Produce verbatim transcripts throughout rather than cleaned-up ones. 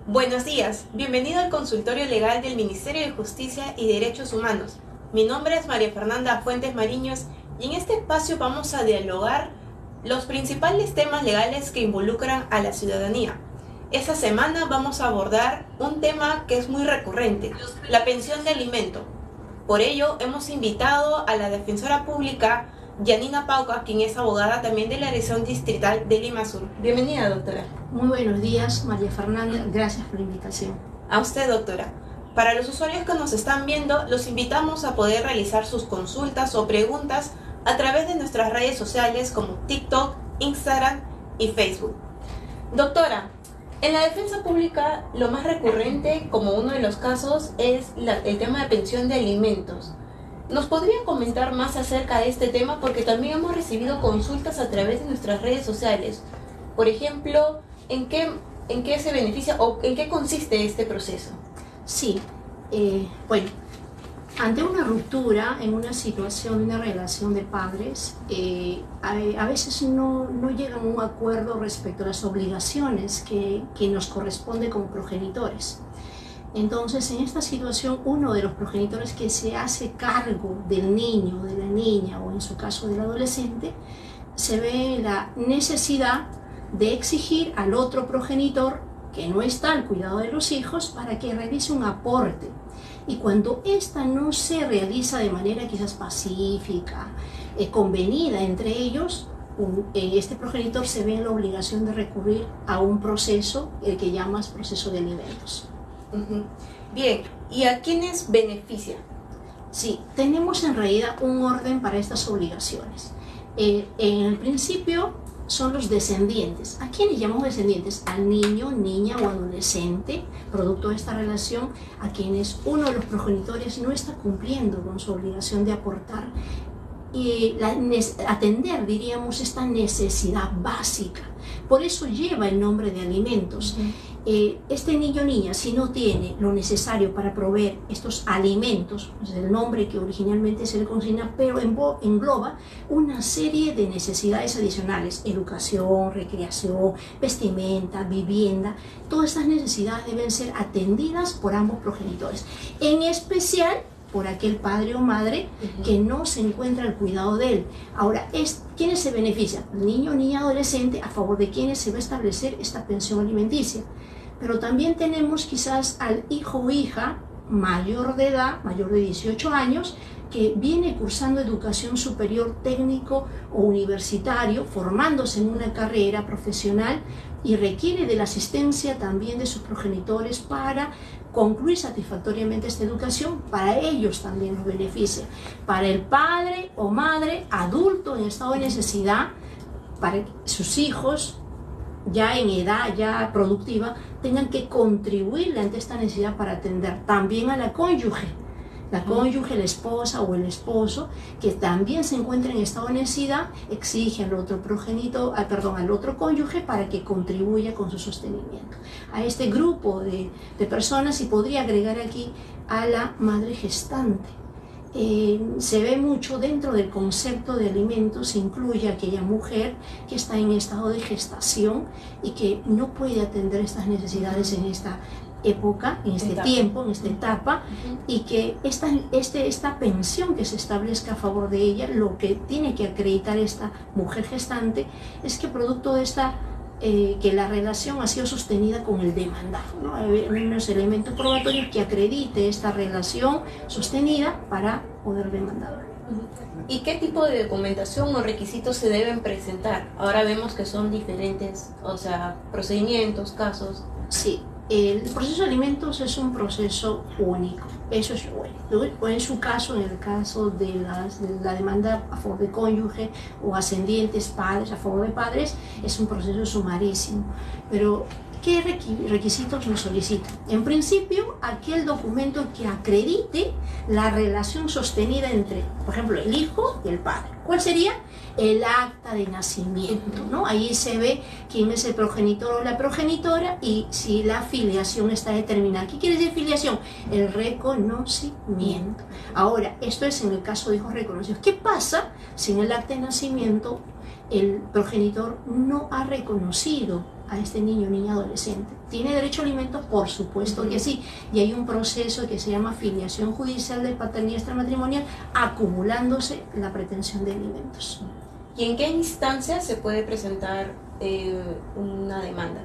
Buenos días, bienvenido al consultorio legal del Ministerio de Justicia y Derechos Humanos. Mi nombre es María Fernanda Fuentes Mariños y en este espacio vamos a dialogar los principales temas legales que involucran a la ciudadanía. Esta semana vamos a abordar un tema que es muy recurrente, la pensión de alimento. Por ello hemos invitado a la defensora pública Yanina Pauca, quien es abogada también de la Dirección Distrital de Lima Sur. Bienvenida, doctora. Muy buenos días, María Fernanda. Gracias por la invitación. A usted, doctora. Para los usuarios que nos están viendo, los invitamos a poder realizar sus consultas o preguntas a través de nuestras redes sociales como TikTok, Instagram y Facebook. Doctora, en la defensa pública lo más recurrente, como uno de los casos, es la, el tema de pensión de alimentos. ¿Nos podría comentar más acerca de este tema? Porque también hemos recibido consultas a través de nuestras redes sociales. Por ejemplo, ¿en qué, en qué se beneficia o en qué consiste este proceso? Sí, eh, bueno, ante una ruptura en una situación, una relación de padres, eh, a, a veces no, no llegan a un acuerdo respecto a las obligaciones que, que nos corresponde como progenitores. Entonces, en esta situación, uno de los progenitores que se hace cargo del niño, de la niña o en su caso del adolescente, se ve la necesidad de exigir al otro progenitor que no está al cuidado de los hijos para que realice un aporte. Y cuando esta no se realiza de manera quizás pacífica, eh, convenida entre ellos, un, eh, este progenitor se ve en la obligación de recurrir a un proceso, el que llamas proceso de alimentos. Bien, ¿y a quiénes beneficia? Sí, tenemos en realidad un orden para estas obligaciones. Eh, en el principio son los descendientes. ¿A quiénes llamamos descendientes? Al niño, niña o adolescente, producto de esta relación, a quienes uno de los progenitores no está cumpliendo con su obligación de aportar y la, atender, diríamos, esta necesidad básica. Por eso lleva el nombre de alimentos. Uh-huh. eh, este niño o niña, si no tiene lo necesario para proveer estos alimentos, es el nombre que originalmente se le consigna, pero engloba una serie de necesidades adicionales: educación, recreación, vestimenta, vivienda. Todas estas necesidades deben ser atendidas por ambos progenitores, en especial por aquel padre o madre uh-huh. que no se encuentra al cuidado de él. Ahora, es, ¿quiénes se benefician? Niño, niña, adolescente, a favor de quienes se va a establecer esta pensión alimenticia. Pero también tenemos quizás al hijo o hija mayor de edad, mayor de dieciocho años, que viene cursando educación superior técnico o universitario, formándose en una carrera profesional y requiere de la asistencia también de sus progenitores para concluir satisfactoriamente esta educación. Para ellos también los beneficia. Para el padre o madre adulto en estado de necesidad, para que sus hijos ya en edad ya productiva tengan que contribuirle ante esta necesidad para atender también a la cónyuge. La cónyuge, la esposa o el esposo, que también se encuentra en estado de necesidad, exige al otro progenitor, ah, perdón, al otro cónyuge para que contribuya con su sostenimiento. A este grupo de, de personas, y podría agregar aquí a la madre gestante. Eh, se ve mucho dentro del concepto de alimentos, se incluye aquella mujer que está en estado de gestación y que no puede atender estas necesidades en esta época, en este etapa. tiempo, en esta etapa, uh-huh. y que esta, este, esta pensión que se establezca a favor de ella, lo que tiene que acreditar esta mujer gestante es que producto de esta, eh, que la relación ha sido sostenida con el demandado, ¿no? Hay unos elementos probatorios que acredite esta relación sostenida para poder demandar. ¿Y qué tipo de documentación o requisitos se deben presentar? Ahora vemos que son diferentes, o sea, procedimientos, casos. Sí. El proceso de alimentos es un proceso único, eso es bueno. O en su caso, en el caso de, las, de la demanda a favor de cónyuge o ascendientes, padres a favor de padres, es un proceso sumarísimo. Pero, ¿qué requisitos nos solicitan? En principio, aquel documento que acredite la relación sostenida entre, por ejemplo, el hijo y el padre. ¿Cuál sería? El acta de nacimiento, ¿no? Ahí se ve quién es el progenitor o la progenitora y si la filiación está determinada. ¿Qué quiere decir filiación? El reconocimiento. Ahora, esto es en el caso de hijos reconocidos. ¿Qué pasa si en el acta de nacimiento el progenitor no ha reconocido a este niño, niña, adolescente. ¿Tiene derecho a alimentos? Por supuesto uh-huh. que sí. Y hay un proceso que se llama filiación judicial de paternidad extramatrimonial, acumulándose la pretensión de alimentos. ¿Y en qué instancia se puede presentar eh, una demanda?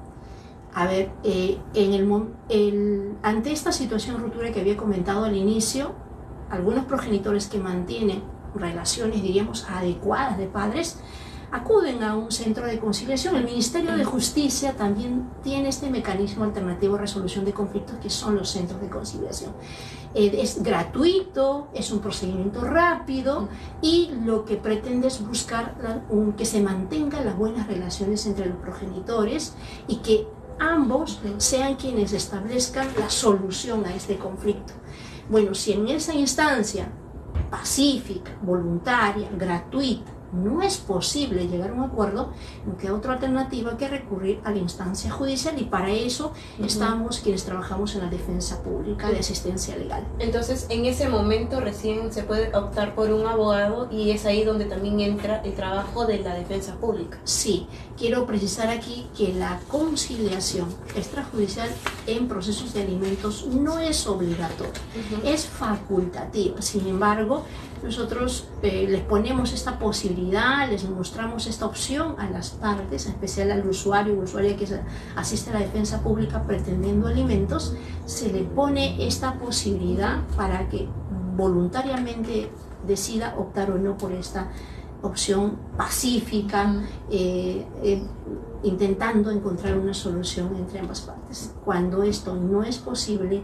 A ver, eh, en el, el, ante esta situación de ruptura que había comentado al inicio, algunos progenitores que mantienen relaciones, diríamos, adecuadas de padres, acuden a un centro de conciliación. El Ministerio de Justicia también tiene este mecanismo alternativo de resolución de conflictos, que son los centros de conciliación. Eh, es gratuito, es un procedimiento rápido y lo que pretende es buscar la, un, que se mantengan las buenas relaciones entre los progenitores y que ambos sean quienes establezcan la solución a este conflicto. Bueno, si en esa instancia pacífica, voluntaria, gratuita, no es posible llegar a un acuerdo, no queda otra alternativa que recurrir a la instancia judicial, y para eso uh-huh. estamos quienes trabajamos en la defensa pública de asistencia legal. Entonces, en ese momento recién se puede optar por un abogado, y es ahí donde también entra el trabajo de la defensa pública. Sí, quiero precisar aquí que la conciliación extrajudicial en procesos de alimentos no es obligatoria, uh-huh. es facultativa. Sin embargo, nosotros eh, les ponemos esta posibilidad, les mostramos esta opción a las partes, en especial al usuario o usuaria que asiste a la defensa pública pretendiendo alimentos. Se le pone esta posibilidad para que voluntariamente decida optar o no por esta opción pacífica, eh, eh, intentando encontrar una solución entre ambas partes. Cuando esto no es posible,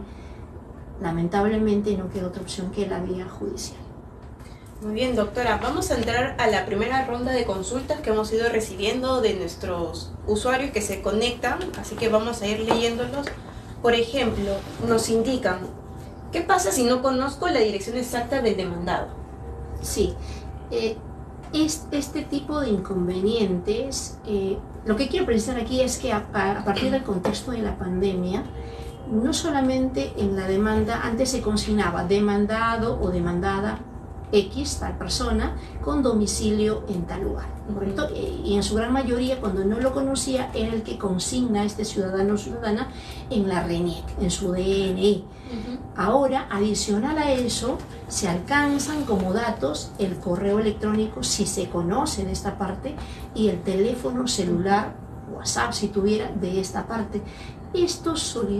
lamentablemente no queda otra opción que la vía judicial. Muy bien, doctora, vamos a entrar a la primera ronda de consultas que hemos ido recibiendo de nuestros usuarios que se conectan, así que vamos a ir leyéndolos. Por ejemplo, nos indican, ¿qué pasa si no conozco la dirección exacta del demandado? Sí, eh, es, este tipo de inconvenientes, eh, lo que quiero precisar aquí es que a, a partir del contexto de la pandemia, no solamente en la demanda, antes se consignaba demandado o demandada X, tal persona, con domicilio en tal lugar, ¿correcto? Y en su gran mayoría, cuando no lo conocía, era el que consigna a este ciudadano o ciudadana en la RENIEC, en su D N I. Uh-huh. Ahora, adicional a eso, se alcanzan como datos el correo electrónico, si se conoce de esta parte, y el teléfono celular, WhatsApp, si tuviera, de esta parte. Esto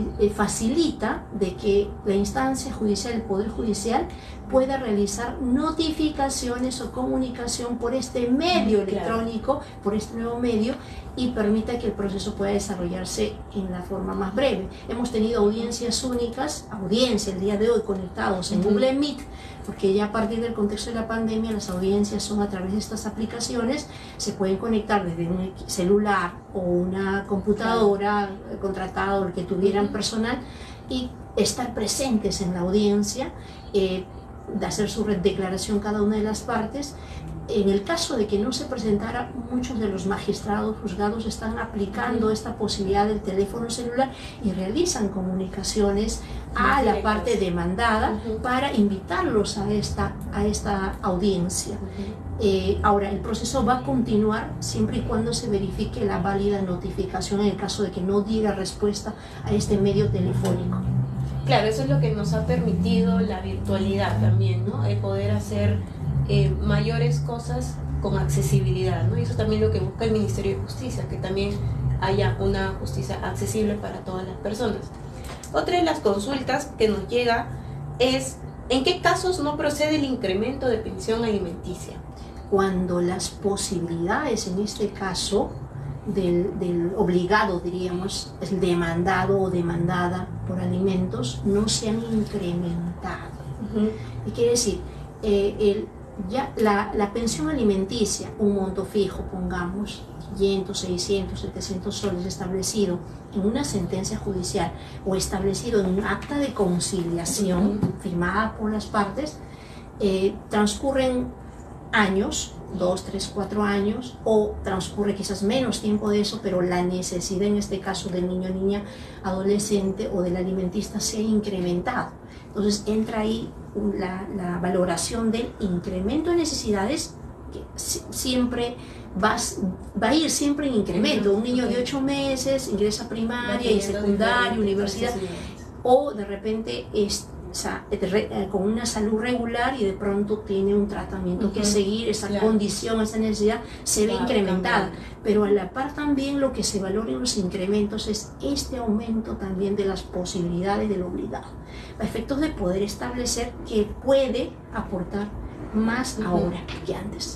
facilita de que la instancia judicial, el Poder Judicial, pueda realizar notificaciones o comunicación por este medio electrónico, por este nuevo medio, y permita que el proceso pueda desarrollarse en la forma más breve. Hemos tenido audiencias únicas, audiencia el día de hoy conectados en uh-huh. Google Meet, porque ya a partir del contexto de la pandemia las audiencias son a través de estas aplicaciones, se pueden conectar desde un celular o una computadora uh-huh. contratada o el que tuvieran uh-huh. personal, y estar presentes en la audiencia, eh, de hacer su declaración cada una de las partes. En el caso de que no se presentara, muchos de los magistrados juzgados están aplicando uh-huh. esta posibilidad del teléfono celular y realizan comunicaciones a la parte demandada uh-huh. para invitarlos a esta, a esta audiencia. Uh-huh. Eh, ahora, el proceso va a continuar siempre y cuando se verifique la válida notificación en el caso de que no diera respuesta a este medio telefónico. Claro, eso es lo que nos ha permitido la virtualidad también, ¿no? El poder hacer eh, mayores cosas con accesibilidad, ¿no? Y eso también es lo que busca el Ministerio de Justicia, que también haya una justicia accesible para todas las personas. Otra de las consultas que nos llega es, ¿en qué casos no procede el incremento de pensión alimenticia? Cuando las posibilidades, en este caso, Del, del obligado, diríamos, el demandado o demandada por alimentos, no se han incrementado. Uh-huh. Y quiere decir, eh, el, ya la, la pensión alimenticia, un monto fijo, pongamos, quinientos, seiscientos, setecientos soles establecido en una sentencia judicial o establecido en un acta de conciliación uh-huh. firmada por las partes, eh, transcurren años, dos, tres, cuatro años, o transcurre quizás menos tiempo de eso, pero la necesidad en este caso del niño, niña, adolescente o del alimentista se ha incrementado. Entonces entra ahí la, la valoración del incremento de necesidades, que siempre vas, va a ir siempre en incremento. Un niño de ocho meses ingresa a primaria y secundaria, universidad, o de repente es, o sea, con una salud regular y de pronto tiene un tratamiento uh-huh. que seguir, esa claro. condición, esa necesidad se ve claro, incrementada. También. Pero a la par también lo que se valora en los incrementos es este aumento también de las posibilidades del obligado, a efectos de poder establecer que puede aportar más uh-huh. ahora que antes.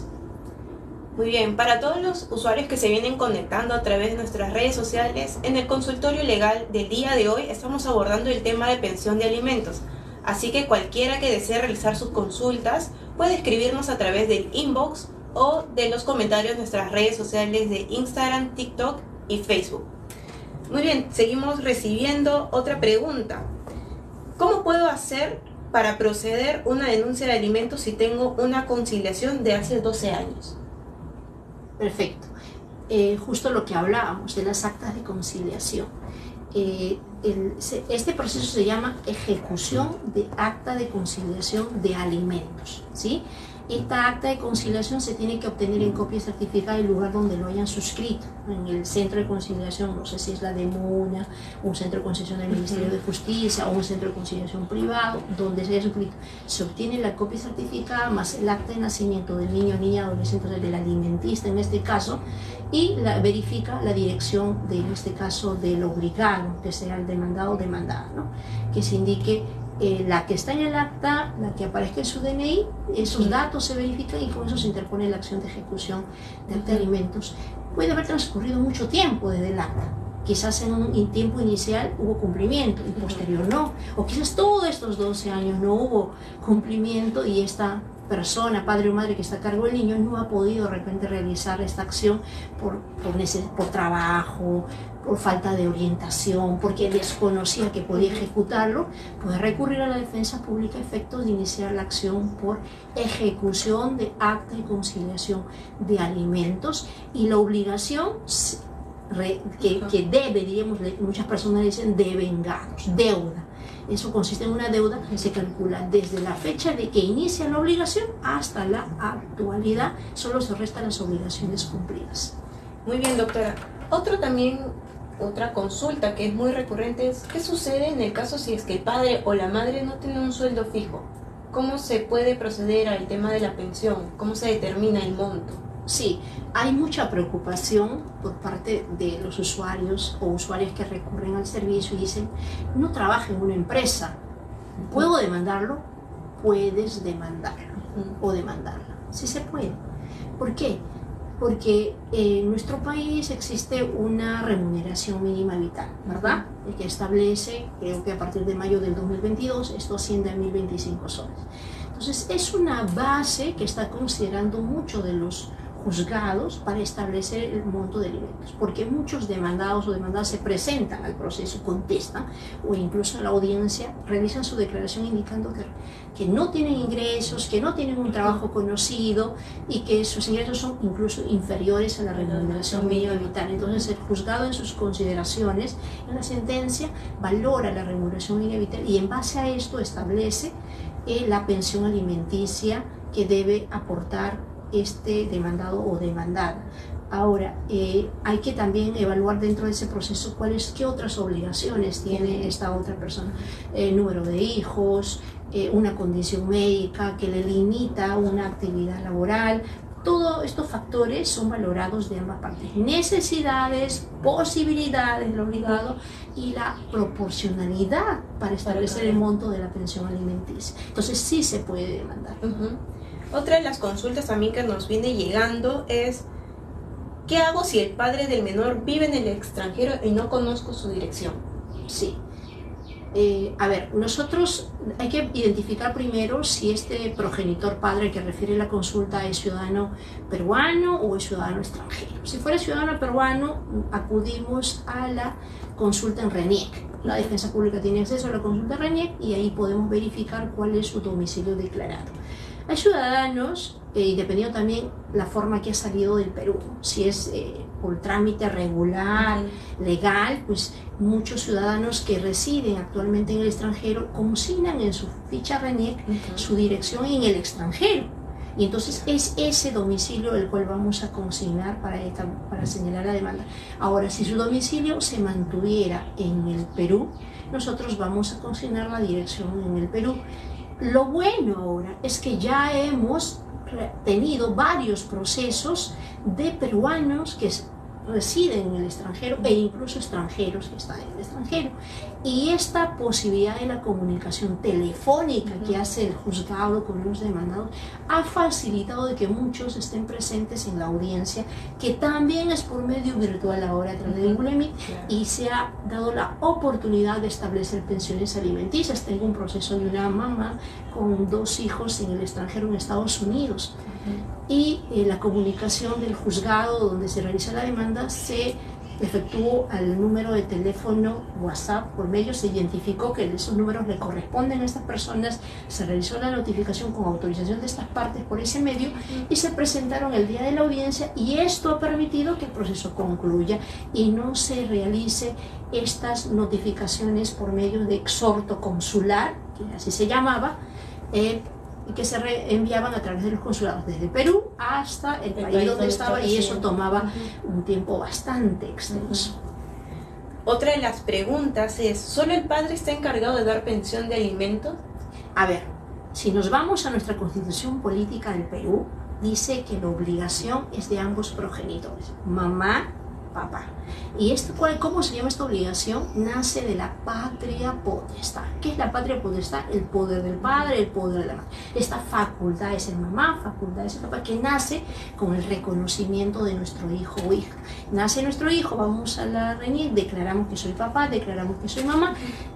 Muy bien, para todos los usuarios que se vienen conectando a través de nuestras redes sociales, en el consultorio legal del día de hoy estamos abordando el tema de pensión de alimentos. Así que cualquiera que desee realizar sus consultas puede escribirnos a través del inbox o de los comentarios de nuestras redes sociales de Instagram, TikTok y Facebook. Muy bien, seguimos recibiendo otra pregunta. ¿Cómo puedo hacer para proceder una denuncia de alimentos si tengo una conciliación de hace doce años? Perfecto. Eh, justo lo que hablábamos de las actas de conciliación. Eh, el, se, este proceso se llama ejecución de acta de conciliación de alimentos, ¿sí? Esta acta de conciliación se tiene que obtener en copia certificada del lugar donde lo hayan suscrito, en el centro de conciliación, no sé si es la de MUNA, un centro de conciliación del Ministerio de Justicia o un centro de conciliación privado, donde se haya suscrito. Se obtiene la copia certificada más el acta de nacimiento del niño, niña, adolescente, del alimentista en este caso, y la, verifica la dirección de, en este caso, del obligado, que sea el demandado o demandada, ¿no? Que se indique Eh, la que está en el acta, la que aparezca en su D N I, esos datos se verifican y con eso se interpone la acción de ejecución de acta de alimentos. Puede haber transcurrido mucho tiempo desde el acta, quizás en un tiempo inicial hubo cumplimiento y posterior no, o quizás todos estos doce años no hubo cumplimiento y esta persona, padre o madre que está a cargo del niño, no ha podido de repente realizar esta acción por, por, por trabajo, por falta de orientación, porque desconocía que podía ejecutarlo, puede recurrir a la defensa pública a efectos de iniciar la acción por ejecución de acta de conciliación de alimentos y la obligación que, que debe, diríamos, muchas personas dicen devengados, deuda. Eso consiste en una deuda que se calcula desde la fecha de que inicia la obligación hasta la actualidad, solo se restan las obligaciones cumplidas. Muy bien, doctora. Otro también, otra consulta que es muy recurrente es ¿qué sucede en el caso si es que el padre o la madre no tienen un sueldo fijo? ¿Cómo se puede proceder al tema de la pensión? ¿Cómo se determina el monto? Sí, hay mucha preocupación por parte de los usuarios o usuarias que recurren al servicio y dicen, no trabajo en una empresa, ¿puedo demandarlo? Puedes demandarlo o demandarla, sí se puede. ¿Por qué? Porque en nuestro país existe una remuneración mínima vital, ¿verdad? El que establece, creo que a partir de mayo del dos mil veintidós, esto asciende a mil veinticinco soles. Entonces es una base que está considerando mucho de los juzgados para establecer el monto de alimentos, porque muchos demandados o demandadas se presentan al proceso, contestan o incluso en la audiencia realizan su declaración indicando que, que no tienen ingresos, que no tienen un trabajo conocido y que sus ingresos son incluso inferiores a la remuneración mínima vital. Entonces el juzgado en sus consideraciones, en la sentencia, valora la remuneración mínima vital y en base a esto establece eh, la pensión alimenticia que debe aportar este demandado o demandada. Ahora, eh, hay que también evaluar dentro de ese proceso cuáles, qué otras obligaciones tiene esta otra persona, el número de hijos, eh, una condición médica que le limita una actividad laboral. Todos estos factores son valorados de ambas partes, necesidades, posibilidades del obligado y la proporcionalidad para establecer el monto de la pensión alimenticia. Entonces sí se puede demandar. Uh-huh. Otra de las consultas también que nos viene llegando es ¿qué hago si el padre del menor vive en el extranjero y no conozco su dirección? Sí. Eh, a ver, nosotros hay que identificar primero si este progenitor padre que refiere la consulta es ciudadano peruano o es ciudadano extranjero. Si fuera ciudadano peruano, acudimos a la consulta en RENIEC. La Defensa Pública tiene acceso a la consulta en RENIEC y ahí podemos verificar cuál es su domicilio declarado. Hay ciudadanos, eh, y dependiendo también la forma que ha salido del Perú, si es eh, por trámite regular, uh-huh. legal, pues muchos ciudadanos que residen actualmente en el extranjero consignan en su ficha RENIEC uh-huh. su dirección en el extranjero. Y entonces es ese domicilio el cual vamos a consignar para, esta, para señalar la demanda. Ahora, si su domicilio se mantuviera en el Perú, nosotros vamos a consignar la dirección en el Perú. Lo bueno ahora es que ya hemos tenido varios procesos de peruanos que residen en el extranjero e incluso extranjeros que están en el extranjero, y esta posibilidad de la comunicación telefónica que hace el juzgado con los demandados ha facilitado de que muchos estén presentes en la audiencia, que también es por medio virtual ahora a través de Google Meet, y se ha dado la oportunidad de establecer pensiones alimenticias. Tengo un proceso de una mamá con dos hijos en el extranjero en Estados Unidos, y eh, la comunicación del juzgado donde se realiza la demanda se efectuó al número de teléfono WhatsApp. Por medio se identificó que esos números le corresponden a estas personas, se realizó la notificación con autorización de estas partes por ese medio y se presentaron el día de la audiencia, y esto ha permitido que el proceso concluya y no se realice estas notificaciones por medio de exhorto consular, que así se llamaba, eh, y que se enviaban a través de los consulados desde Perú hasta el, el país, país donde estaba, y eso tomaba uh-huh. un tiempo bastante extenso. Uh-huh. Otra de las preguntas es, ¿solo el padre está encargado de dar pensión de alimentos? A ver, si nos vamos a nuestra Constitución Política del Perú, dice que la obligación es de ambos progenitores, mamá, papá. ¿Y esto, cuál, cómo se llama esta obligación? Nace de la patria potestad. ¿Qué es la patria potestad? El poder del padre, el poder de la madre. Esta facultad es el mamá, facultad es el papá, que nace con el reconocimiento de nuestro hijo o hija. Nace nuestro hijo, vamos a la R E N I E, declaramos que soy papá, declaramos que soy mamá.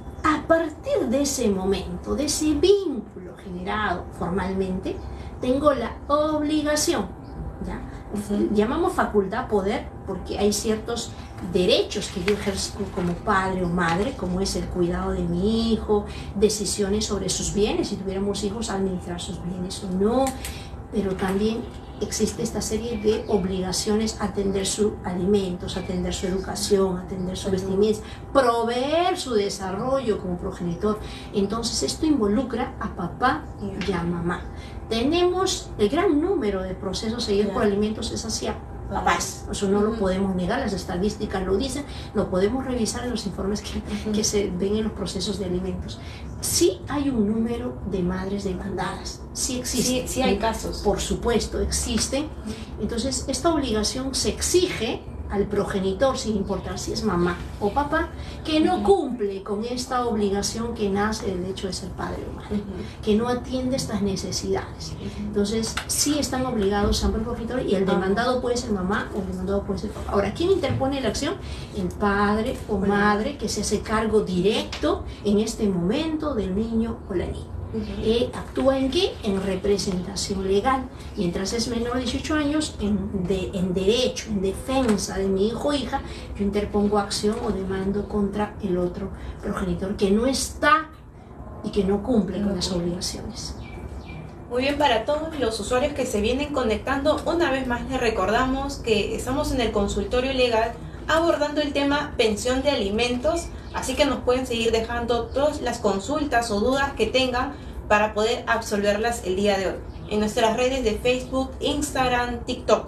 A partir de ese momento, de ese vínculo generado formalmente, tengo la obligación, ¿ya? Uh-huh. Llamamos facultad poder porque hay ciertos derechos que yo ejerzo como padre o madre, como es el cuidado de mi hijo, decisiones sobre sus bienes, si tuviéramos hijos, administrar sus bienes o no, pero también existe esta serie de obligaciones: atender sus alimentos, atender su educación, atender su vestimenta, proveer su desarrollo como progenitor. Entonces esto involucra a papá y a mamá. Tenemos el gran número de procesos seguidos por alimentos es hacia papás, eso no lo podemos negar, las estadísticas lo dicen, lo podemos revisar en los informes que, uh-huh. que se ven en los procesos de alimentos. Sí hay un número de madres demandadas, sí existe. Sí, sí hay casos. Por supuesto, existen. Entonces, esta obligación se exige al progenitor, sin importar si es mamá o papá, que no cumple con esta obligación que nace del hecho de ser padre o madre, uh-huh. que no atiende estas necesidades. Uh-huh. Entonces, sí están obligados ambos progenitores, y el demandado puede ser mamá o el demandado puede ser papá. Ahora, ¿quién interpone la acción? El padre o madre, que se hace cargo directo en este momento del niño o la niña. Uh-huh. eh, ¿Actúa en qué? En representación legal. Mientras es menor de dieciocho años, en, de, en derecho, en defensa de mi hijo o hija, yo interpongo acción o demando contra el otro progenitor que no está y que no cumple uh-huh. con las obligaciones. Muy bien, para todos los usuarios que se vienen conectando, una vez más les recordamos que estamos en el consultorio legal abordando el tema pensión de alimentos, así que nos pueden seguir dejando todas las consultas o dudas que tengan para poder absolverlas el día de hoy en nuestras redes de Facebook, Instagram, TikTok.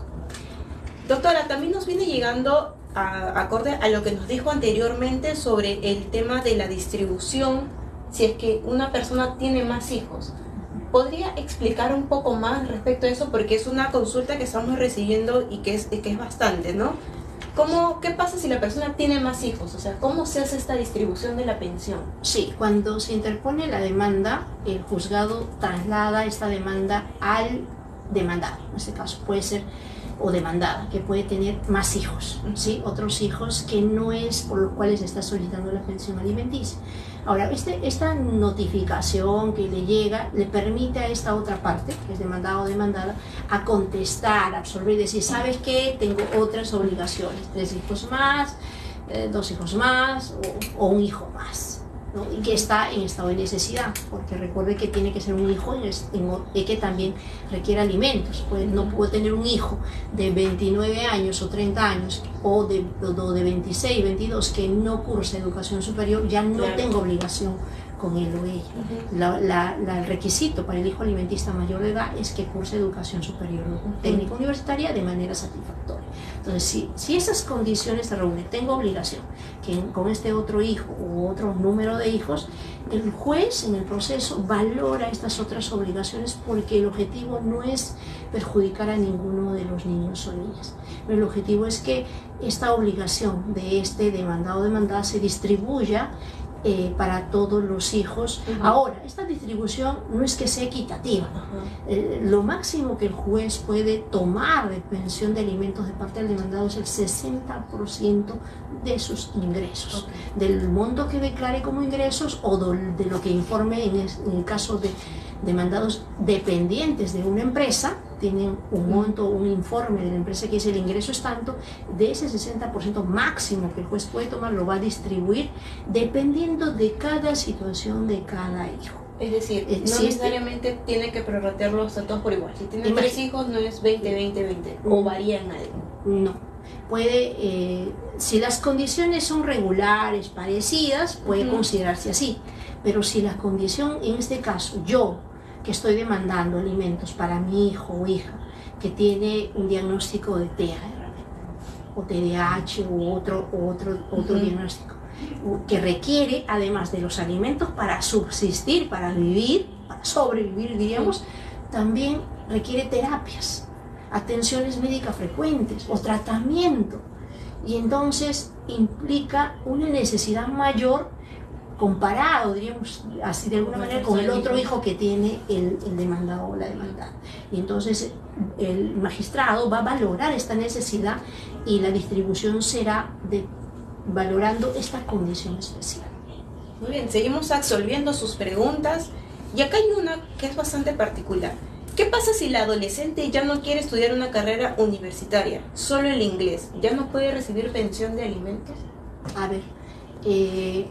Doctora, también nos viene llegando a, acorde a lo que nos dijo anteriormente sobre el tema de la distribución, si es que una persona tiene más hijos. ¿Podría explicar un poco más respecto a eso? Porque es una consulta que estamos recibiendo y que es, que es bastante, ¿no? ¿Cómo, ¿Qué pasa si la persona tiene más hijos? O sea, ¿cómo se hace esta distribución de la pensión? Sí, cuando se interpone la demanda, el juzgado traslada esta demanda al demandado. En este caso puede ser, o demandada, que puede tener más hijos, ¿sí? Otros hijos que no es por los cuales se está solicitando la pensión alimenticia. Ahora, este, esta notificación que le llega le permite a esta otra parte, que es demandado o demandada, a contestar, a absorber, decir, ¿sabes qué? Tengo otras obligaciones, tres hijos más, eh, dos hijos más o, o un hijo más. ¿no? Y que está en estado de necesidad, porque recuerde que tiene que ser un hijo en, en, que también requiere alimentos. Pues no puedo tener un hijo de veintinueve años o treinta años o de, o de veintiséis, veintidós que no cursa educación superior, ya no claro. tengo obligación con él o ella. Uh-huh. la, la, la, el requisito para el hijo alimentista mayor de edad es que curse educación superior uh-huh. técnica universitaria de manera satisfactoria. Entonces, si, si esas condiciones se reúnen, tengo obligación que con este otro hijo u otro número de hijos, el juez en el proceso valora estas otras obligaciones, porque el objetivo no es perjudicar a ninguno de los niños o niñas. Pero el objetivo es que esta obligación de este demandado o demandada se distribuya Eh, para todos los hijos. Uh-huh. Ahora, esta distribución no es que sea equitativa. Uh-huh. eh, lo máximo que el juez puede tomar de pensión de alimentos de parte del demandado es el sesenta por ciento de sus ingresos, okay. del monto que declare como ingresos o de, de lo que informe en, es, en el caso de demandados dependientes de una empresa. Tienen un monto, un informe de la empresa que dice el ingreso es tanto, de ese sesenta por ciento máximo que el juez puede tomar, lo va a distribuir dependiendo de cada situación de cada hijo. Es decir, eh, no si necesariamente este, tiene que prorratearlos a todos por igual. Si tiene tres hijos no es veinte, veinte, veinte, o varía en algo. No. Puede, eh, si las condiciones son regulares, parecidas, puede uh-huh. considerarse así. Pero si la condición, en este caso, yo, que estoy demandando alimentos para mi hijo o hija que tiene un diagnóstico de T E A o T D A H u otro, otro, otro uh-huh. diagnóstico, que requiere, además de los alimentos para subsistir, para vivir, para sobrevivir, diríamos, uh-huh. también requiere terapias, atenciones médicas frecuentes o tratamiento, y entonces implica una necesidad mayor comparado, diríamos así de alguna manera, con el otro hijo que tiene el, el demandado o la demandada. Y entonces el magistrado va a valorar esta necesidad y la distribución será de, valorando esta condición especial. Muy bien, seguimos absolviendo sus preguntas y acá hay una que es bastante particular. ¿Qué pasa si la adolescente ya no quiere estudiar una carrera universitaria, solo el inglés? ¿Ya no puede recibir pensión de alimentos? A ver, eh,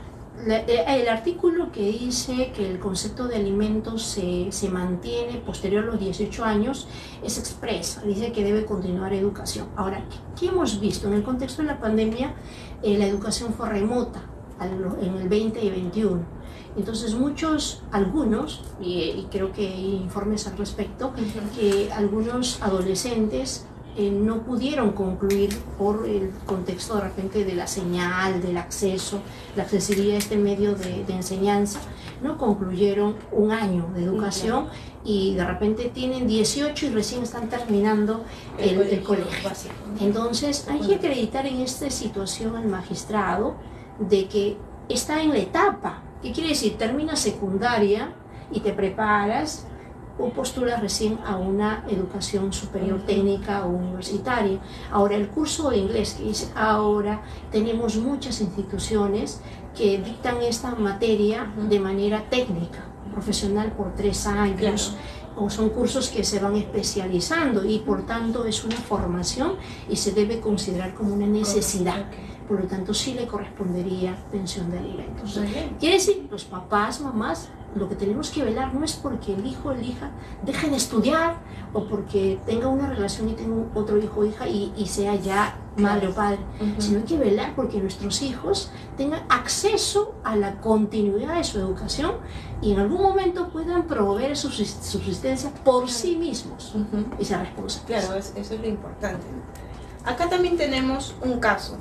La, el artículo que dice que el concepto de alimentos se, se mantiene posterior a los dieciocho años es expresa, dice que debe continuar educación. Ahora, ¿qué, qué hemos visto? En el contexto de la pandemia, eh, la educación fue remota en el veinte y veintiuno. Entonces muchos, algunos, y, y creo que hay informes al respecto, uh-huh. que algunos adolescentes Eh, no pudieron concluir por el contexto de repente de la señal, del acceso, la accesibilidad a este medio de, de enseñanza, no concluyeron un año de educación uh-huh. y de repente tienen dieciocho y recién están terminando el, el, el colegio. Entonces hay que acreditar en esta situación al magistrado de que está en la etapa. ¿Qué quiere decir? Terminas secundaria y te preparas o postulas recién a una educación superior técnica o universitaria. Ahora, el curso de inglés que dice ahora, tenemos muchas instituciones que dictan esta materia de manera técnica, profesional por tres años, claro. o son cursos que se van especializando y por tanto es una formación y se debe considerar como una necesidad. Okay. Por lo tanto, sí le correspondería pensión de alimentos. Okay. Quiere decir, los papás, mamás, lo que tenemos que velar no es porque el hijo o la hija deje de estudiar o porque tenga una relación y tenga otro hijo o hija y, y sea ya madre o padre, uh-huh. sino hay que velar porque nuestros hijos tengan acceso a la continuidad de su educación y en algún momento puedan proveer su subsistencia por sí mismos uh-huh. y ser responsables. Claro, eso es lo importante. Acá también tenemos un caso.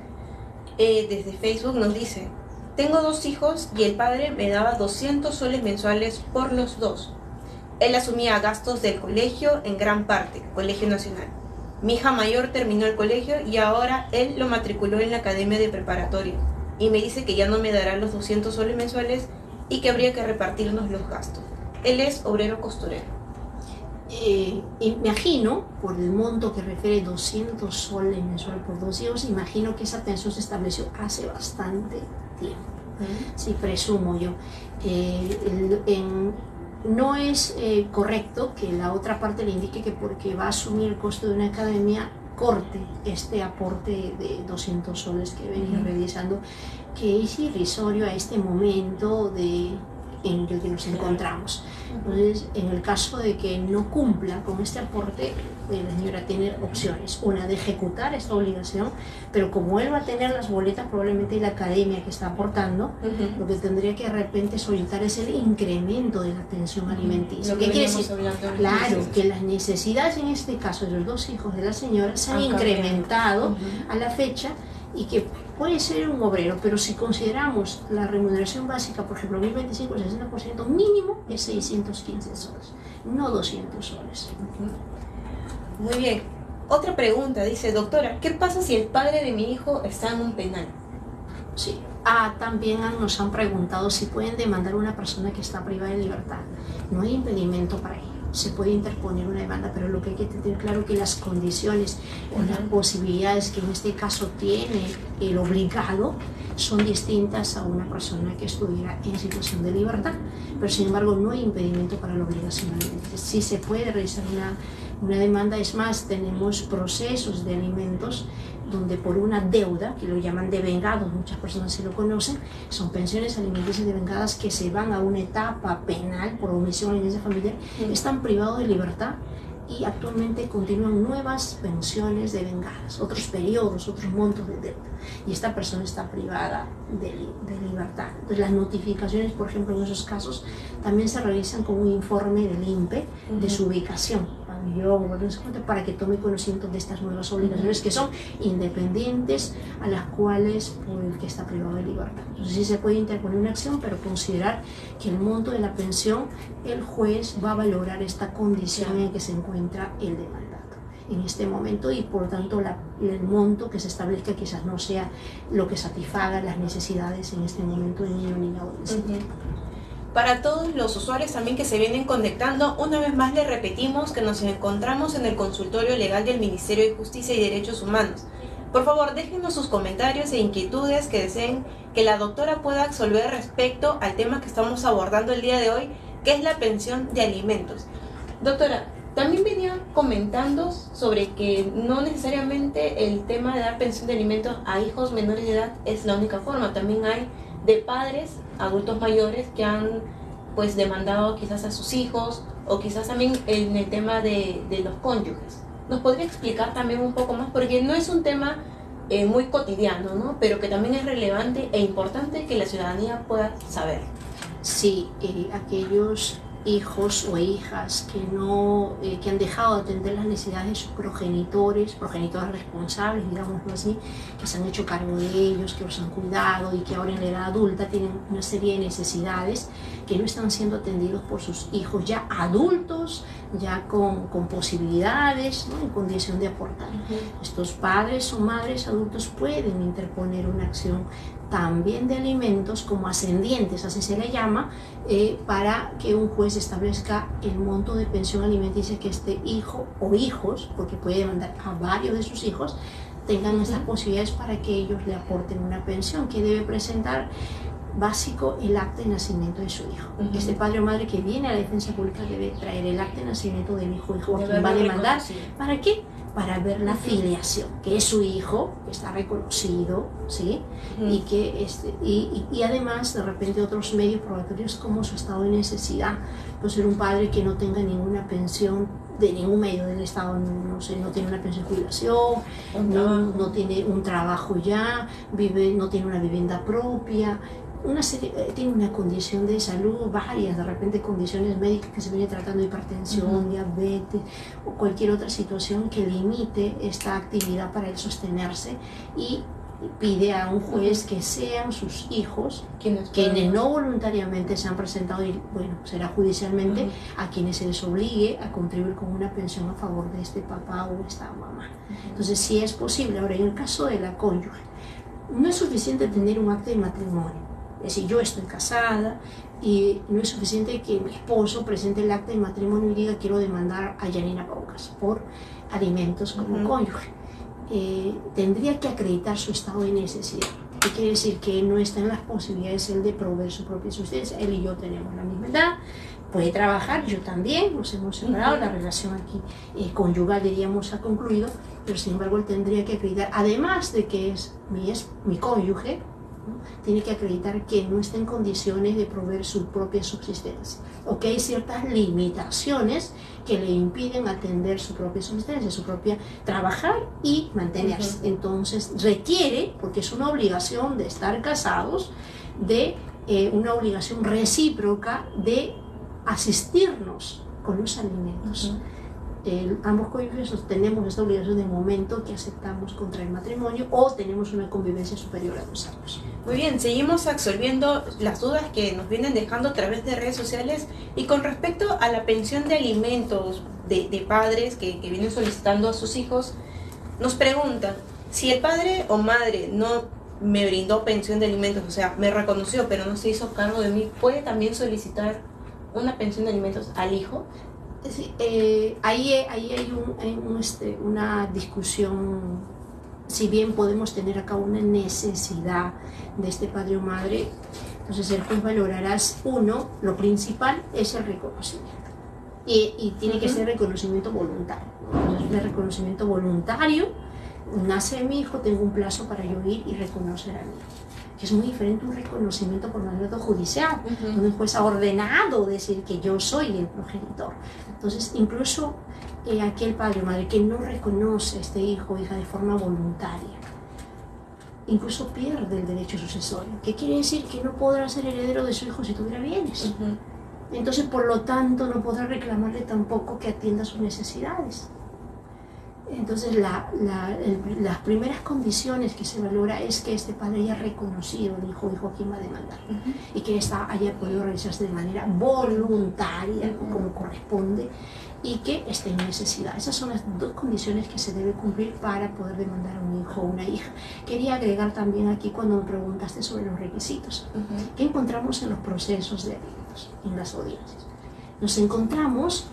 Eh, desde Facebook nos dice: tengo dos hijos y el padre me daba doscientos soles mensuales por los dos. Él asumía gastos del colegio en gran parte, Colegio Nacional. Mi hija mayor terminó el colegio y ahora él lo matriculó en la academia de preparatoria. Y me dice que ya no me dará los doscientos soles mensuales y que habría que repartirnos los gastos. Él es obrero costurero. Eh, imagino, por el monto que refiere doscientos soles mensuales por dos hijos, imagino que esa pensión se estableció hace bastante tiempo. Uh-huh. Sí, presumo yo. Eh, el, en, no es eh, correcto que la otra parte le indique que porque va a asumir el costo de una academia corte este aporte de doscientos soles que venía uh-huh. realizando. que es irrisorio a este momento de, en el que nos encontramos. Entonces, en el caso de que no cumpla con este aporte, la señora tiene opciones. Una, de ejecutar esta obligación, pero como él va a tener las boletas, probablemente la academia que está aportando, uh-huh. lo que tendría que de repente solicitar es el incremento de la pensión alimenticia. Uh-huh. ¿Qué quiere decir? Claro, que las necesidades en este caso de los dos hijos de la señora se han ah, incrementado uh-huh. a la fecha, y que puede ser un obrero, pero si consideramos la remuneración básica, por ejemplo, mil veinticinco, sesenta por ciento mínimo es seiscientos quince soles, no doscientos soles. Uh-huh. Muy bien. Otra pregunta, dice, doctora, ¿qué pasa si el padre de mi hijo está en un penal? Sí. Ah, también nos han preguntado si pueden demandar a una persona que está privada de libertad. No hay impedimento para ello. Se puede interponer una demanda, pero lo que hay que tener claro que las condiciones o las posibilidades que en este caso tiene el obligado son distintas a una persona que estuviera en situación de libertad, pero sin embargo no hay impedimento para la obligación alimenticia. Sí se puede realizar una, una demanda, es más, tenemos procesos de alimentos donde por una deuda, que lo llaman devengados, muchas personas se lo conocen, son pensiones alimenticias devengadas que se van a una etapa penal por omisión alimenticia familiar, sí. Están privados de libertad y actualmente continúan nuevas pensiones devengadas, otros periodos, otros montos de deuda, y esta persona está privada de, de libertad. Entonces las notificaciones, por ejemplo, en esos casos también se realizan con un informe del I N P E uh-huh. de su ubicación, para que tome conocimiento de estas nuevas obligaciones que son independientes a las cuales por el que está privado de libertad. Entonces sí se puede interponer una acción, pero considerar que el monto de la pensión, el juez va a valorar esta condición en que se encuentra el demandado en este momento, y por tanto la, el monto que se establezca quizás no sea lo que satisfaga las necesidades en este momento del niño o niña adolescente. Uh-huh. Para todos los usuarios también que se vienen conectando, una vez más les repetimos que nos encontramos en el consultorio legal del Ministerio de Justicia y Derechos Humanos. Por favor, déjenos sus comentarios e inquietudes que deseen que la doctora pueda absolver respecto al tema que estamos abordando el día de hoy, que es la pensión de alimentos. Doctora, también venía comentando sobre que no necesariamente el tema de dar pensión de alimentos a hijos menores de edad es la única forma. También hay de padres, adultos mayores, que han pues demandado quizás a sus hijos, o quizás también en el tema de, de los cónyuges. ¿Nos podría explicar también un poco más? Porque no es un tema eh, muy cotidiano, ¿no? Pero que también es relevante e importante que la ciudadanía pueda saber. Sí, eh, aquellos hijos o hijas que no eh, que han dejado de atender las necesidades de sus progenitores, progenitores responsables, digámoslo así, que se han hecho cargo de ellos, que los han cuidado y que ahora en la edad adulta tienen una serie de necesidades que no están siendo atendidos por sus hijos ya adultos, ya con, con posibilidades, ¿no? En condición de aportar. Uh-huh. Estos padres o madres adultos pueden interponer una acción también de alimentos como ascendientes, así se le llama, eh, para que un juez establezca el monto de pensión alimenticia que este hijo o hijos, porque puede demandar a varios de sus hijos, tengan uh-huh. estas posibilidades para que ellos le aporten una pensión que debe presentar básico el acta de nacimiento de su hijo. Uh-huh. Este padre o madre que viene a la defensa pública debe traer el acta de nacimiento del hijo o hijo a quien va a demandar. ¿Para qué? Para ver la filiación, que es su hijo, que está reconocido, ¿sí? Uh-huh. y, que este, y, y, y además de repente otros medios probatorios como su estado de necesidad. Puede ser un padre que no tenga ninguna pensión de ningún medio del Estado, no, no sé, no tiene una pensión de jubilación, uh-huh. no, no tiene un trabajo ya, vive, no tiene una vivienda propia, una serie, eh, tiene una condición de salud, varias de repente condiciones médicas que se viene tratando, hipertensión, uh-huh. diabetes o cualquier otra situación que limite esta actividad para él sostenerse, y pide a un juez uh-huh. que sean sus hijos quienes, quienes no voluntariamente se han presentado, y bueno, será judicialmente uh-huh. a quienes se les obligue a contribuir con una pensión a favor de este papá o esta mamá. Uh-huh. Entonces sí es posible. Ahora, en el caso de la cónyuge, no es suficiente tener un acta de matrimonio. Es decir, yo estoy casada y no es suficiente que mi esposo presente el acta de matrimonio y diga quiero demandar a Yanina Paucas por alimentos como uh-huh. cónyuge. Eh, tendría que acreditar su estado de necesidad. ¿Qué quiere decir? Que no está en las posibilidades él de proveer su propia subsistencia. Él y yo tenemos la misma edad, puede trabajar, yo también, nos hemos separado, uh-huh. la relación aquí eh, conyugal, diríamos, ha concluido, pero sin embargo él tendría que acreditar, además de que es mi, es, mi cónyuge, ¿no? Tiene que acreditar que no está en condiciones de proveer su propia subsistencia, o que hay ciertas limitaciones que le impiden atender su propia subsistencia, su propia trabajar y mantenerse. Uh-huh. Entonces requiere, porque es una obligación de estar casados, de eh, una obligación recíproca de asistirnos con los alimentos. Uh-huh. Eh, ambos cónyuges tenemos esta obligación de momento que aceptamos contraer matrimonio o tenemos una convivencia superior a dos años. Muy bien, seguimos absolviendo las dudas que nos vienen dejando a través de redes sociales, y con respecto a la pensión de alimentos de, de padres que, que vienen solicitando a sus hijos, nos preguntan: si el padre o madre no me brindó pensión de alimentos, o sea, me reconoció pero no se hizo cargo de mí, ¿puede también solicitar una pensión de alimentos al hijo? Sí, eh, ahí, ahí hay, un, hay un, este, una discusión. Si bien podemos tener acá una necesidad de este padre o madre, entonces el juez valorará, uno, lo principal es el reconocimiento, y, y tiene que ser reconocimiento voluntario, ¿no? Entonces, el reconocimiento voluntario: nace mi hijo, tengo un plazo para yo ir y reconocer a mi hijo, que es muy diferente a un reconocimiento por mandato judicial, uh-huh. donde el juez ha ordenado decir que yo soy el progenitor. Entonces, incluso eh, aquel padre o madre que no reconoce a este hijo o hija de forma voluntaria, incluso pierde el derecho sucesorio, que quiere decir que no podrá ser heredero de su hijo si tuviera bienes. Uh-huh. Entonces, por lo tanto, no podrá reclamarle tampoco que atienda sus necesidades. Entonces, la, la, el, las primeras condiciones que se valora es que este padre haya reconocido al hijo o hijo a quien va a demandar, uh-huh. y que ésta haya podido realizarse de manera voluntaria, uh-huh. como corresponde, y que esté en necesidad. Esas son las dos condiciones que se debe cumplir para poder demandar a un hijo o una hija. Quería agregar también aquí, cuando me preguntaste sobre los requisitos, uh-huh. ¿qué encontramos en los procesos de alimentos, en las audiencias? Nos encontramos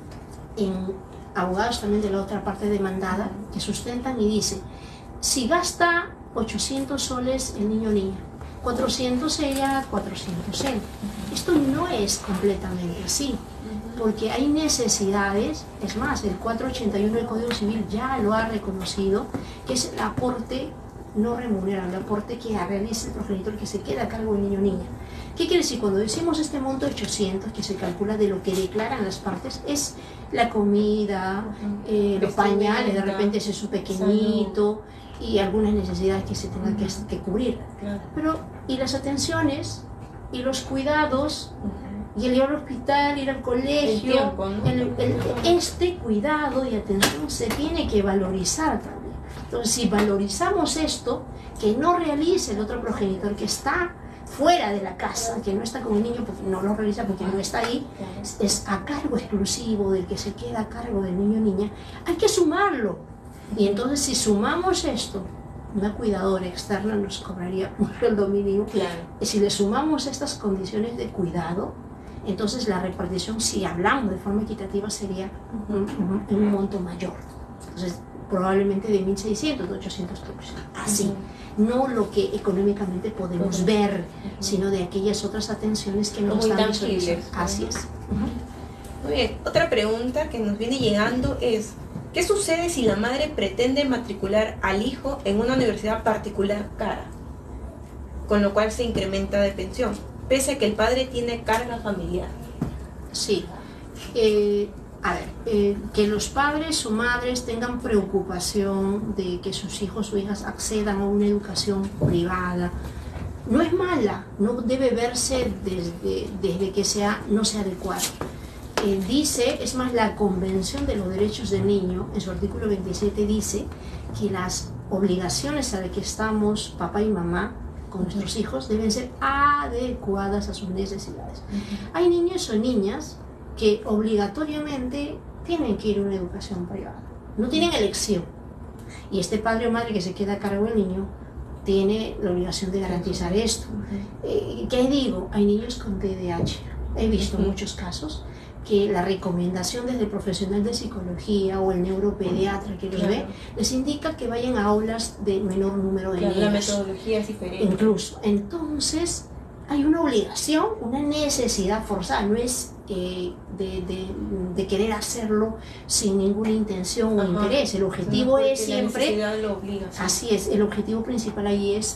en abogados también de la otra parte demandada que sustentan y dicen: si gasta ochocientos soles el niño o niña, cuatrocientos ella, cuatrocientos él. Esto no es completamente así, porque hay necesidades. Es más, el cuatrocientos ochenta y uno del Código Civil ya lo ha reconocido, que es el aporte no remunerado, el aporte que realiza el progenitor que se queda a cargo del niño o niña. ¿Qué quiere decir? Cuando decimos este monto de ochocientos, que se calcula de lo que declaran las partes, es la comida, uh-huh. eh, los pañales, de repente ese es su pequeñito, salud, y algunas necesidades que se tengan uh-huh. que, que cubrir. Claro. Pero, y las atenciones, y los cuidados, uh-huh. y el ir al hospital, ir al colegio, el tiempo, ¿no? el, el, este cuidado y atención se tiene que valorizar también. Entonces, si valorizamos esto, que no realice el otro progenitor que está fuera de la casa, que no está con el niño porque no lo realiza porque no está ahí, es a cargo exclusivo del que se queda a cargo del niño o niña, hay que sumarlo. Y entonces, si sumamos esto, una cuidadora externa nos cobraría un sueldo mínimo. Claro. Y si le sumamos estas condiciones de cuidado, entonces la repartición, si hablamos de forma equitativa, sería un, un, un monto mayor. Entonces, probablemente de mil seiscientos, de ochocientos pesos. Así. Uh-huh. No lo que económicamente podemos uh-huh. ver, uh-huh. sino de aquellas otras atenciones que nos están visualizando. Así es. Uh-huh. Muy bien. Otra pregunta que nos viene llegando es: ¿qué sucede si la madre pretende matricular al hijo en una universidad particular cara, con lo cual se incrementa de pensión, pese a que el padre tiene carga familiar? Sí. Eh, A ver, eh, que los padres o madres tengan preocupación de que sus hijos o hijas accedan a una educación privada no es mala, no debe verse desde, desde que sea, no sea adecuado. Eh, dice, es más, la Convención de los Derechos del Niño, en su artículo veintisiete, dice que las obligaciones a las que estamos papá y mamá con nuestros hijos deben ser adecuadas a sus necesidades. Uh-huh. Hay niños o niñas que obligatoriamente tienen que ir a una educación privada, no tienen elección, y este padre o madre que se queda a cargo del niño tiene la obligación de garantizar esto. Uh-huh. eh, ¿Qué digo? Hay niños con T D A H, he visto uh-huh. muchos casos que la recomendación desde el profesional de psicología o el neuropediatra que los claro. ve, les indica que vayan a aulas de menor número de claro, niños. La metodología es diferente. Incluso, entonces hay una obligación, una necesidad forzada, no es eh, de, de, de querer hacerlo sin ninguna intención Ajá. o interés. El objetivo no, es siempre, lo obliga, ¿sí? Así es, el objetivo principal ahí es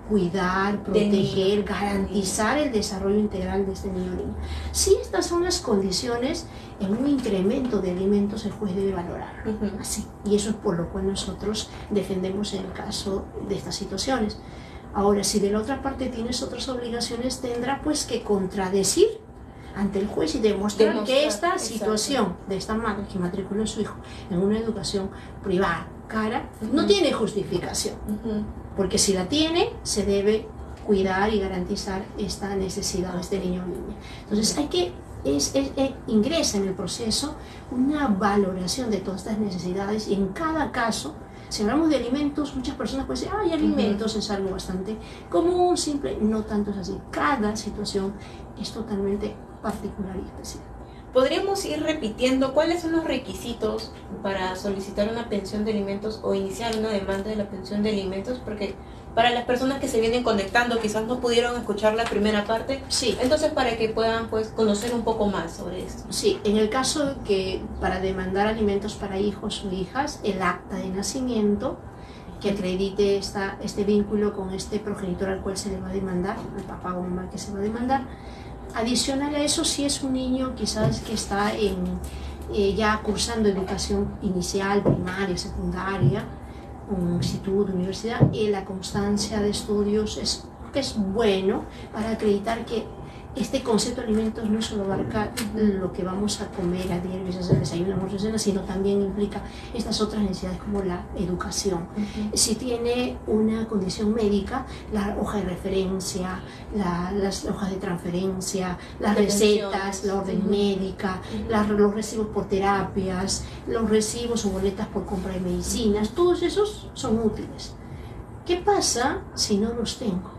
cuidar, proteger, niño, garantizar el desarrollo integral de este niño o niña. Si estas son las condiciones, en un incremento de alimentos el juez debe valorarlo. Uh-huh. Así. Y eso es por lo cual nosotros defendemos en el caso de estas situaciones. Ahora, si de la otra parte tienes otras obligaciones, tendrá pues que contradecir ante el juez y demostrar, demostrar que esta exacto. situación de esta madre que matriculó a su hijo en una educación privada, cara, uh-huh. no tiene justificación. Uh-huh. Porque si la tiene, se debe cuidar y garantizar esta necesidad de este niño o niña. Entonces hay que, es, es, es, ingresa en el proceso una valoración de todas estas necesidades y en cada caso, si hablamos de alimentos, muchas personas pueden decir, ay, alimentos uh-huh. es algo bastante común, simple, no tanto es así. Cada situación es totalmente particular y especial. ¿Podríamos ir repitiendo cuáles son los requisitos para solicitar una pensión de alimentos o iniciar una demanda de la pensión de alimentos? Porque para las personas que se vienen conectando quizás no pudieron escuchar la primera parte, sí. entonces para que puedan pues conocer un poco más sobre esto. Sí, en el caso de que para demandar alimentos para hijos o hijas, el acta de nacimiento que acredite esta, este vínculo con este progenitor al cual se le va a demandar, al papá o mamá que se va a demandar. Adicional a eso, si es un niño quizás que está en, eh, ya cursando educación inicial, primaria, secundaria, un instituto, universidad, y la constancia de estudios es, es bueno para acreditar que este concepto de alimentos no solo abarca lo que vamos a comer a diario, es el desayuno, almuerzo y cena, sino también implica estas otras necesidades como la educación. Uh-huh. Si tiene una condición médica, la hoja de referencia, la, las hojas de transferencia, las recetas, la orden uh-huh. médica, uh-huh. la, los recibos por terapias, los recibos o boletas por compra de medicinas, todos esos son útiles. ¿Qué pasa si no los tengo?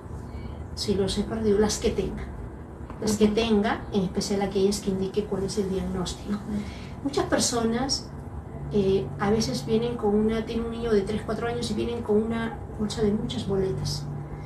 Si los he perdido, las que tenga. Las que tenga, en especial aquellas que indique cuál es el diagnóstico. Uh-huh. Muchas personas eh, a veces vienen con una, tienen un niño de tres, cuatro años y vienen con una bolsa de muchas boletas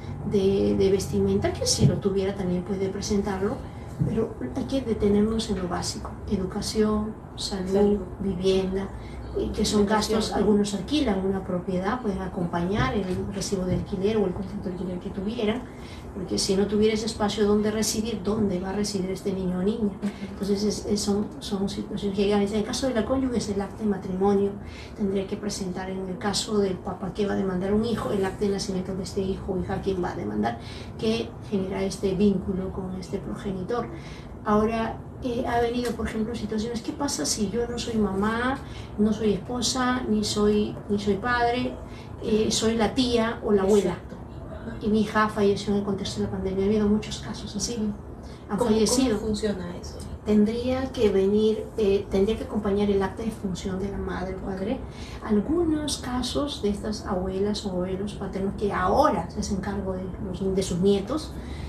de, de vestimenta, que si lo tuviera también puede presentarlo, pero hay que detenernos en lo básico: educación, salud, salud. vivienda, y que son gastos. Algunos alquilan una propiedad, pueden acompañar el recibo de alquiler o el contrato de alquiler que tuvieran, porque si no tuviera ese espacio donde residir, ¿dónde va a residir este niño o niña? Entonces es, es, son, son situaciones que llegan. En el caso de la cónyuge es el acta de matrimonio, tendría que presentar. En el caso del papá que va a demandar un hijo, el acta de nacimiento de este hijo o hija quien va a demandar, que genera este vínculo con este progenitor. Ahora, eh, ha venido, por ejemplo, situaciones: ¿qué pasa si yo no soy mamá, no soy esposa, ni soy, ni soy padre, eh, soy la tía o la abuela? Exacto. Y mi hija falleció en el contexto de la pandemia. Ha habido muchos casos así, han ¿Cómo, fallecido. ¿Cómo funciona eso? Tendría que venir, eh, tendría que acompañar el acta de función de la madre o padre. Algunos casos de estas abuelas o abuelos paternos que ahora se hacen cargo de, los, de sus nietos,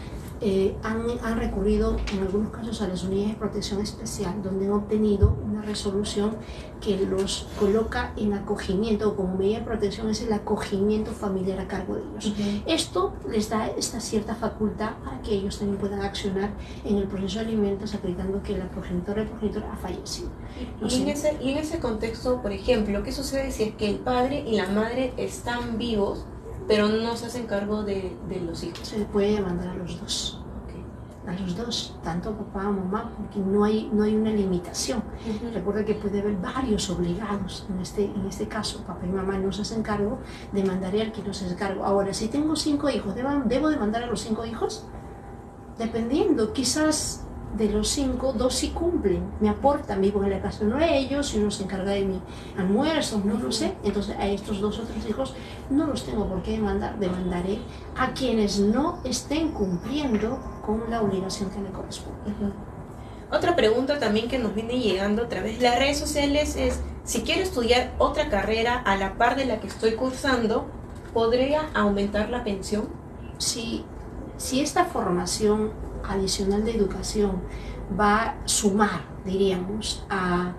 Eh, han, han recurrido en algunos casos a las unidades de protección especial, donde han obtenido una resolución que los coloca en acogimiento, o como medida de protección es el acogimiento familiar a cargo de ellos. Uh-huh. Esto les da esta cierta facultad a que ellos también puedan accionar en el proceso de alimentos, acreditando que la progenitora o el progenitor ha fallecido. No y, sé. en ese, y en ese contexto, por ejemplo, ¿qué sucede si es que el padre y la madre están vivos, pero no se hacen cargo de, de los hijos? Se puede demandar a los dos. Okay. A los dos, tanto papá o mamá, porque no hay, no hay una limitación. Uh-huh. Recuerda que puede haber varios obligados. En este, en este caso, papá y mamá no se hacen cargo, demandaré al que no se hace cargo. Ahora, si tengo cinco hijos, ¿debo, ¿debo demandar a los cinco hijos? Dependiendo, quizás de los cinco, dos sí cumplen, me aportan, vivo en la casa uno de ellos y uno se encarga de mi almuerzo, no lo sé. Entonces a estos dos otros hijos no los tengo por qué demandar, demandaré a quienes no estén cumpliendo con la obligación que le corresponde. Uh-huh. Otra pregunta también que nos viene llegando a través de las redes sociales es: si quiero estudiar otra carrera a la par de la que estoy cursando, ¿podría aumentar la pensión? Si, si esta formación adicional de educación va a sumar, diríamos, a,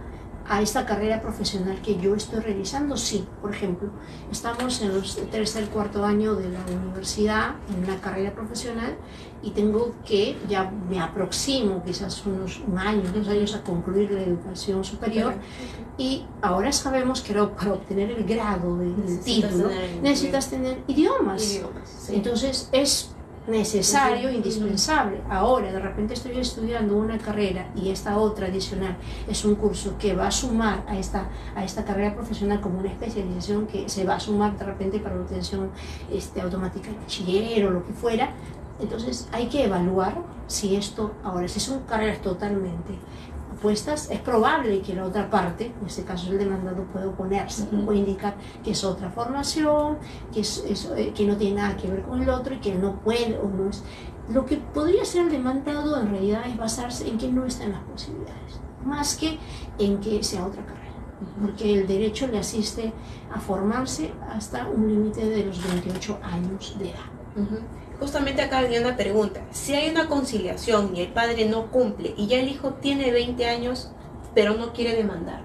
a esta carrera profesional que yo estoy realizando? Sí, por ejemplo, estamos en los tercer, cuarto año de la universidad, en una carrera profesional, y tengo que, ya me aproximo quizás unos un año, dos años a concluir la educación superior, y ahora sabemos que para obtener el grado del título tener necesitas tener idiomas, idiomas sí. Entonces es necesario, indispensable. Ahora de repente estoy estudiando una carrera y esta otra adicional es un curso que va a sumar a esta, a esta carrera profesional como una especialización que se va a sumar de repente para la obtención este, automática de bachiller o lo que fuera. Entonces hay que evaluar si esto, ahora si son carreras totalmente opuestas, es probable que la otra parte, en este caso el demandado, pueda oponerse, uh-huh. puede indicar que es otra formación, que, es, es, que no tiene nada que ver con el otro y que no puede o no es. Lo que podría ser el demandado en realidad es basarse en que no están las posibilidades, más que en que sea otra carrera, uh-huh. porque el derecho le asiste a formarse hasta un límite de los veintiocho años de edad. Uh-huh. Justamente acá viene una pregunta. Si hay una conciliación y el padre no cumple y ya el hijo tiene veinte años pero no quiere demandar,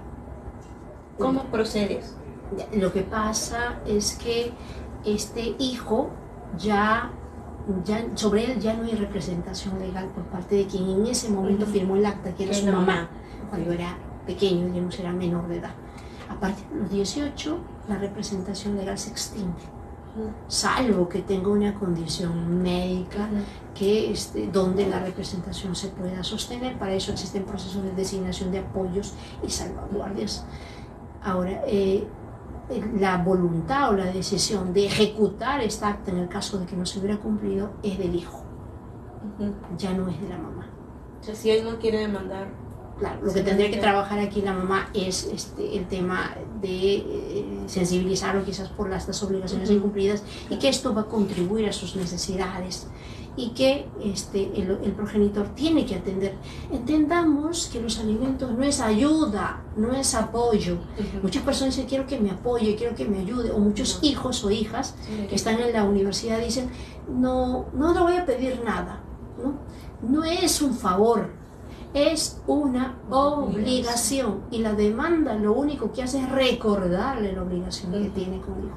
¿cómo procedes? Lo que pasa es que este hijo ya, ya sobre él ya no hay representación legal por parte de quien en ese momento uh-huh. firmó el acta, que era su mamá, mamá cuando okay. era pequeño, digamos, era menor de edad. A partir de los dieciocho la representación legal se extingue, salvo que tenga una condición médica que este, donde la representación se pueda sostener. Para eso existen procesos de designación de apoyos y salvaguardias. Ahora, eh, la voluntad o la decisión de ejecutar esta acta en el caso de que no se hubiera cumplido es del hijo, uh-huh. ya no es de la mamá. O sea, si él no quiere demandar, claro, lo que tendría que trabajar aquí la mamá es este, el tema de eh, sensibilizarlo quizás por las, las obligaciones uh-huh. incumplidas, y que esto va a contribuir a sus necesidades y que este, el, el progenitor tiene que atender. Entendamos que los alimentos no es ayuda, no es apoyo. Uh-huh. Muchas personas dicen quiero que me apoye, quiero que me ayude, o muchos uh-huh. hijos o hijas uh-huh. que están en la universidad dicen no, no le voy a pedir nada, ¿no? No es un favor, es una obligación, y la demanda lo único que hace es recordarle la obligación que tiene con el hijo.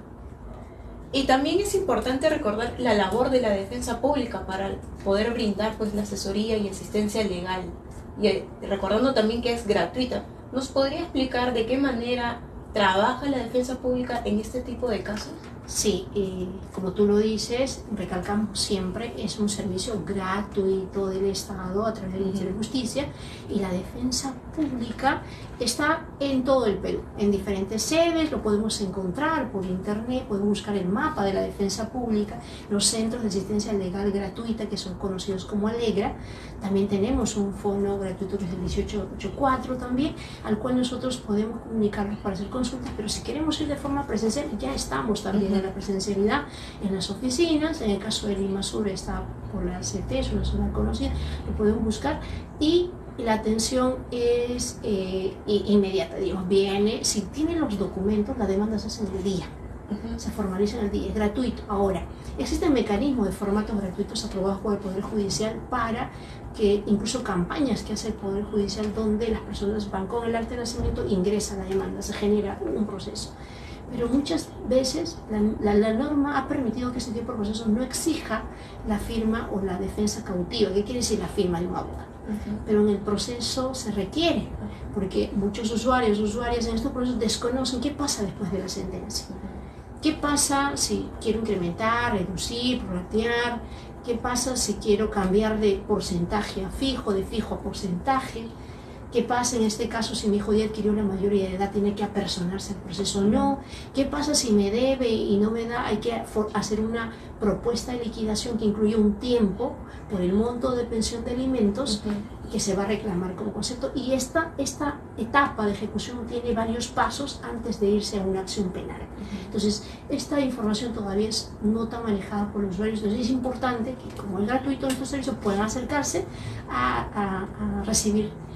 Y también es importante recordar la labor de la defensa pública para poder brindar pues la asesoría y asistencia legal, y recordando también que es gratuita. ¿Nos podría explicar de qué manera trabaja la defensa pública en este tipo de casos? Sí, eh, como tú lo dices, recalcamos siempre, es un servicio gratuito del Estado a través del Ministerio de Justicia, y la defensa pública está en todo el Perú, en diferentes sedes, lo podemos encontrar por internet, podemos buscar el mapa de la defensa pública, los centros de asistencia legal gratuita que son conocidos como Alegra. También tenemos un fono gratuito que es el dieciocho ochenta y cuatro también, al cual nosotros podemos comunicarnos para hacer consultas, pero si queremos ir de forma presencial ya estamos también uh-huh. en la presencialidad en las oficinas. En el caso del IMASUR está por la C T, es una zona conocida, lo podemos buscar, y la atención es eh, inmediata, digamos, viene, si tienen los documentos, la demanda se hace en el día, uh-huh. se formaliza en el día, es gratuito. Ahora, existen mecanismos de formatos gratuitos aprobados por el Poder Judicial para que, incluso campañas que hace el Poder Judicial donde las personas van con el acta de nacimiento, ingresan la demanda, se genera un proceso. Pero muchas veces la, la, la norma ha permitido que este tipo de procesos no exija la firma o la defensa cautiva. ¿Qué quiere decir la firma de un abogado? Uh-huh. Pero en el proceso se requiere, porque muchos usuarios, usuarias en estos procesos desconocen qué pasa después de la sentencia. Uh-huh. ¿Qué pasa si quiero incrementar, reducir, prorratear? ¿Qué pasa si quiero cambiar de porcentaje a fijo, de fijo a porcentaje? ¿Qué pasa en este caso si mi hijo ya adquirió la mayoría de edad, tiene que apersonarse al proceso o no? ¿Qué pasa si me debe y no me da? Hay que hacer una propuesta de liquidación que incluye un tiempo por el monto de pensión de alimentos uh-huh. que se va a reclamar como concepto. Y esta, esta etapa de ejecución tiene varios pasos antes de irse a una acción penal. Uh-huh. Entonces, esta información todavía es no tan manejada por los usuarios. Entonces, es importante que, como es gratuito estos servicios, puedan acercarse a, a, a recibir esta orientación.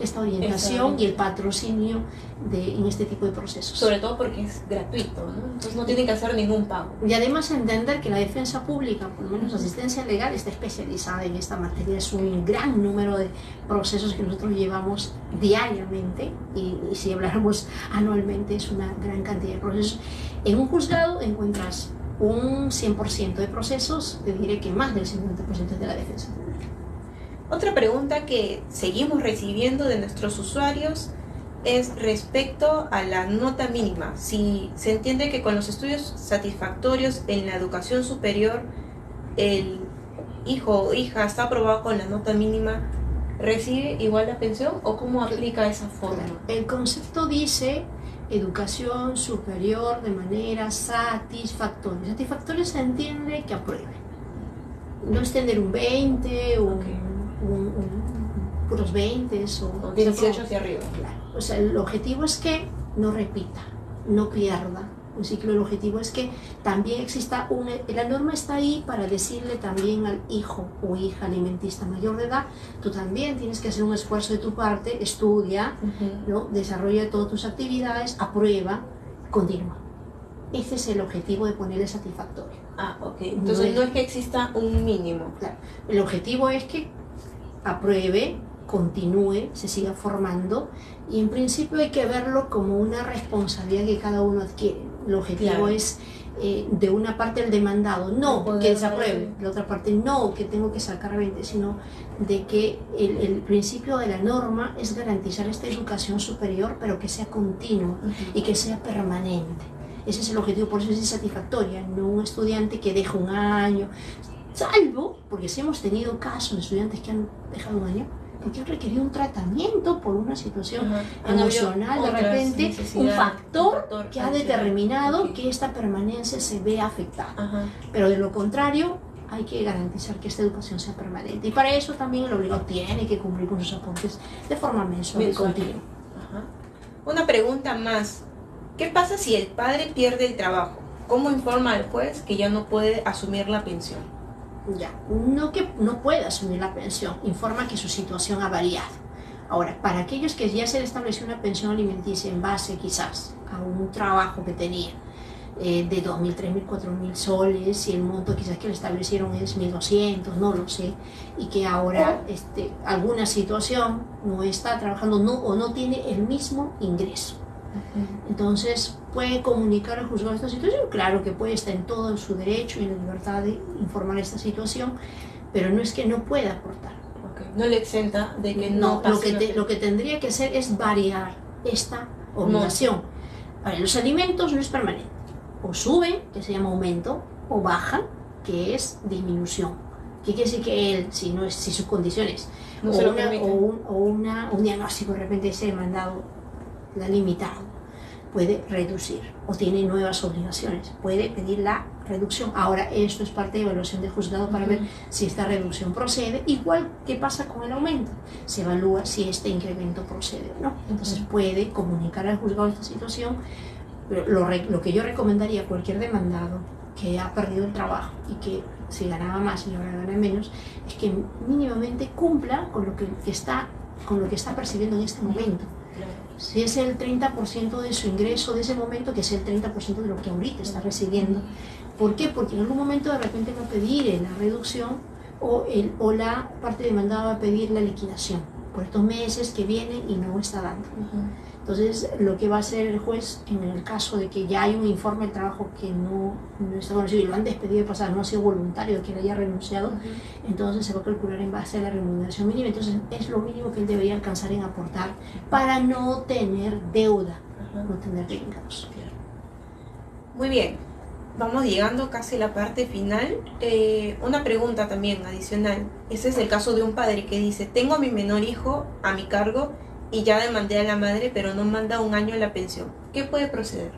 coordinación y el patrocinio de, en este tipo de procesos. Sobre todo porque es gratuito, ¿no? Entonces no tienen que hacer ningún pago. Y además entender que la defensa pública, por lo menos la asistencia legal, está especializada en esta materia. Es un gran número de procesos que nosotros llevamos diariamente y, y si habláramos anualmente es una gran cantidad de procesos. En un juzgado encuentras un cien por ciento de procesos, te diré que más del cincuenta por ciento es de la defensa pública. Otra pregunta que seguimos recibiendo de nuestros usuarios es respecto a la nota mínima. Si se entiende que con los estudios satisfactorios en la educación superior el hijo o hija está aprobado con la nota mínima, ¿recibe igual la pensión o cómo aplica esa forma? El concepto dice educación superior de manera satisfactoria. Satisfactoria se entiende que apruebe. No es tener un veinte o okay. un, un, un, puros veinte o, o dieciocho hacia arriba. Claro. O sea, el objetivo es que no repita, no pierda un ciclo. El objetivo es que también exista una... La norma está ahí para decirle también al hijo o hija alimentista mayor de edad, tú también tienes que hacer un esfuerzo de tu parte, estudia, uh-huh. ¿no? Desarrolla todas tus actividades, aprueba, continúa. Ese es el objetivo de ponerle satisfactorio. Ah, ok. Entonces no es, no es que exista un mínimo. Claro. El objetivo es que apruebe, continúe, se siga formando y en principio hay que verlo como una responsabilidad que cada uno adquiere. El objetivo claro. es eh, de una parte el demandado, no Poder que se apruebe, de la otra parte no que tengo que sacar veinte, sino de que el, el principio de la norma es garantizar esta educación superior pero que sea continua uh-huh. y que sea permanente. Ese es el objetivo, por eso es insatisfactoria, no un estudiante que deja un año, salvo, porque si hemos tenido casos de estudiantes que han dejado un año, porque han requerido un tratamiento por una situación uh-huh. emocional, de repente, un factor, un factor que ha determinado okay. que esta permanencia se ve afectada. Uh-huh. Pero de lo contrario, hay que garantizar que esta educación sea permanente. Y para eso también el obligado tiene que cumplir con sus aportes de forma mensual y continua. Uh-huh. Una pregunta más. ¿Qué pasa si el padre pierde el trabajo? ¿Cómo informa al juez que ya no puede asumir la pensión? Ya, no que no pueda asumir la pensión, informa que su situación ha variado. Ahora, para aquellos que ya se le estableció una pensión alimenticia en base quizás a un trabajo que tenía eh, de dos mil, tres mil, cuatro mil soles y el monto quizás que le establecieron es mil doscientos, no lo sé, y que ahora oh. este, alguna situación no está trabajando no, o no tiene el mismo ingreso. Entonces puede comunicar al juzgado esta situación, claro que puede estar en todo su derecho y en la libertad de informar esta situación, pero no es que no pueda aportar. Okay. No le exenta de que no, no pase lo que, te, lo que tendría que hacer es variar esta obligación. No. Ahora, los alimentos no es permanente, o suben, que se llama aumento, o bajan, que es disminución. ¿Qué quiere decir que él, si, no es, si sus condiciones, no o, se una, o, un, o una, un diagnóstico de repente se ha demandado la limitado, puede reducir o tiene nuevas obligaciones, puede pedir la reducción. Ahora esto es parte de evaluación del juzgado para uh-huh. ver si esta reducción procede, igual que pasa con el aumento, se evalúa si este incremento procede o no. Entonces uh-huh. puede comunicar al juzgado esta situación. Pero lo, lo que yo recomendaría a cualquier demandado que ha perdido el trabajo y que si ganaba más y ahora gana menos, es que mínimamente cumpla con lo que, que está con lo que está percibiendo en este momento. Si es el treinta por ciento de su ingreso de ese momento, que es el treinta por ciento de lo que ahorita está recibiendo. ¿Por qué? Porque en algún momento de repente va a pedir la reducción o, el, o la parte demandada va a pedir la liquidación por estos meses que vienen y no está dando. Uh-huh. Entonces, lo que va a hacer el juez en el caso de que ya hay un informe de trabajo que no, no está conocido y lo han despedido de pasada, no ha sido voluntario de que él haya renunciado, uh-huh. entonces se va a calcular en base a la remuneración mínima. Entonces, es lo mínimo que él debería alcanzar en aportar para no tener deuda, uh-huh. no tener deudas. Muy bien, vamos llegando casi a la parte final. Eh, una pregunta también adicional. Este es el caso de un padre que dice: tengo a mi menor hijo a mi cargo y ya demandé a la madre, pero no manda un año la pensión. ¿Qué puede proceder?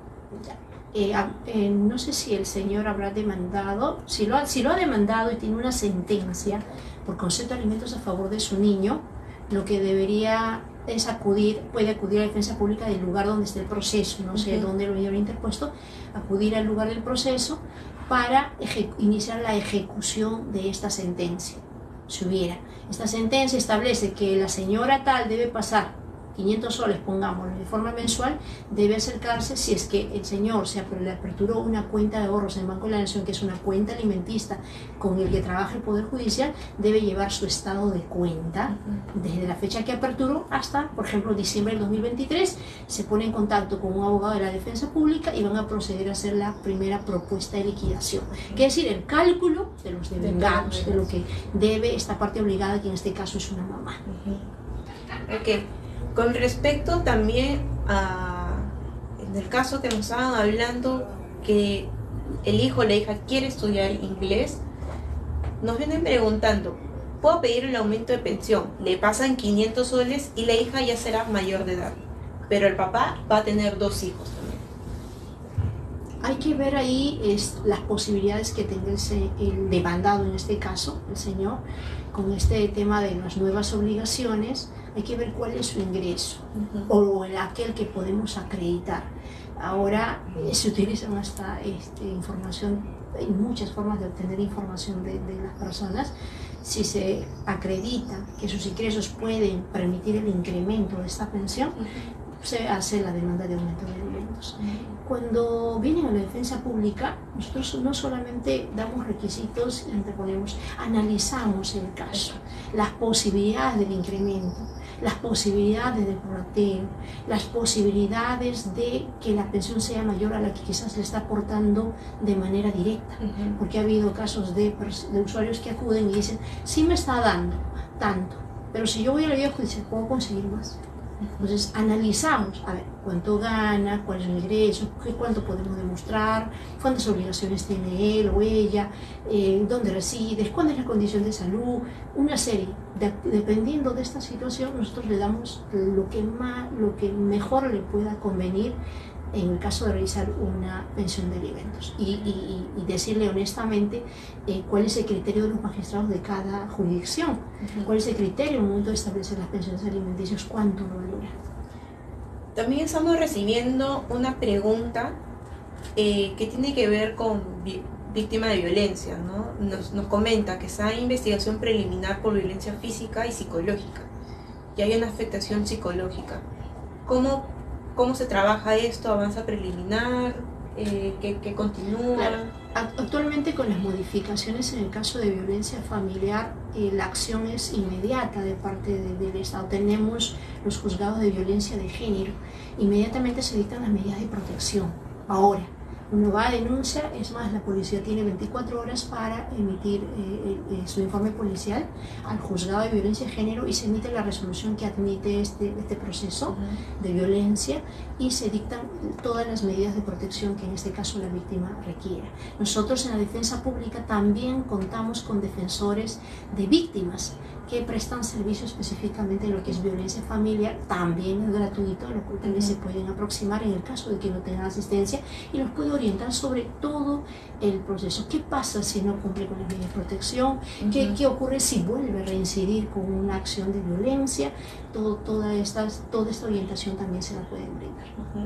Eh, eh, no sé si el señor habrá demandado, si lo, ha, si lo ha demandado y tiene una sentencia por concepto de alimentos a favor de su niño, lo que debería es acudir, puede acudir a la defensa pública del lugar donde esté el proceso, no sé uh-huh. dónde lo habrá interpuesto, acudir al lugar del proceso para iniciar la ejecución de esta sentencia. Si hubiera. Esta sentencia establece que la señora tal debe pasar quinientos soles, pongámoslo, de forma mensual, debe acercarse, si es que el señor se le aperturó una cuenta de ahorros en Banco de la Nación, que es una cuenta alimentista con el que trabaja el Poder Judicial, debe llevar su estado de cuenta desde la fecha que aperturó hasta, por ejemplo, diciembre del dos mil veintitrés, se pone en contacto con un abogado de la Defensa Pública y van a proceder a hacer la primera propuesta de liquidación, que es decir, el cálculo de los devengados, de lo que debe esta parte obligada, que en este caso es una mamá. Ok. Con respecto también a, en el caso que nos estaban hablando, que el hijo o la hija quiere estudiar inglés, nos vienen preguntando, ¿puedo pedir el aumento de pensión? Le pasan quinientos soles y la hija ya será mayor de edad, pero el papá va a tener dos hijos también. Hay que ver ahí es, las posibilidades que tenga el, el demandado, en este caso, el señor, con este tema de las nuevas obligaciones. Hay que ver cuál es su ingreso, uh-huh. o el, aquel que podemos acreditar. Ahora eh, se utilizan hasta este, información, hay muchas formas de obtener información de, de las personas. Si se acredita que sus ingresos pueden permitir el incremento de esta pensión, uh-huh. se hace la demanda de aumento de alimentos. Uh-huh. Cuando vienen a la defensa pública, nosotros no solamente damos requisitos y anteponemos, analizamos el caso, las posibilidades del incremento, las posibilidades del prorrateo, las posibilidades de que la pensión sea mayor a la que quizás le está aportando de manera directa, uh-huh. porque ha habido casos de, de usuarios que acuden y dicen, sí me está dando tanto, pero si yo voy a la vía judicial, ¿puedo conseguir más? Entonces analizamos, a ver, cuánto gana, cuál es el ingreso, cuánto podemos demostrar, cuántas obligaciones tiene él o ella, eh, dónde reside, cuál es la condición de salud, una serie. De, dependiendo de esta situación, nosotros le damos lo que, más, lo que mejor le pueda convenir en el caso de realizar una pensión de alimentos y, y, y decirle honestamente eh, cuál es el criterio de los magistrados de cada jurisdicción, uh-huh. cuál es el criterio en el momento de establecer las pensiones alimenticias, cuánto lo valora. También estamos recibiendo una pregunta eh, que tiene que ver con vi víctima de violencia, ¿no? Nos, nos comenta que está en investigación preliminar por violencia física y psicológica y hay una afectación psicológica. ¿Cómo ¿Cómo se trabaja esto? ¿Avanza preliminar? Eh, ¿qué, qué continúa? Claro. Actualmente, con las modificaciones en el caso de violencia familiar, eh, la acción es inmediata de parte de, del Estado. Tenemos los juzgados de violencia de género. Inmediatamente se dictan las medidas de protección. Ahora, uno va a denuncia, es más, la policía tiene veinticuatro horas para emitir eh, eh, su informe policial al juzgado de violencia de género y se emite la resolución que admite este, este proceso uh-huh. de violencia y se dictan todas las medidas de protección que en este caso la víctima requiera. Nosotros en la defensa pública también contamos con defensores de víctimas que prestan servicio específicamente en lo que es violencia familiar, también es gratuito, lo cual también uh-huh. se pueden aproximar en el caso de que no tengan asistencia y los puede orientar sobre todo el proceso. ¿Qué pasa si no cumple con las medidas de protección? Uh-huh. ¿Qué, ¿Qué ocurre si vuelve a reincidir con una acción de violencia? Todo, toda, estas, toda esta orientación también se la pueden brindar. Uh-huh.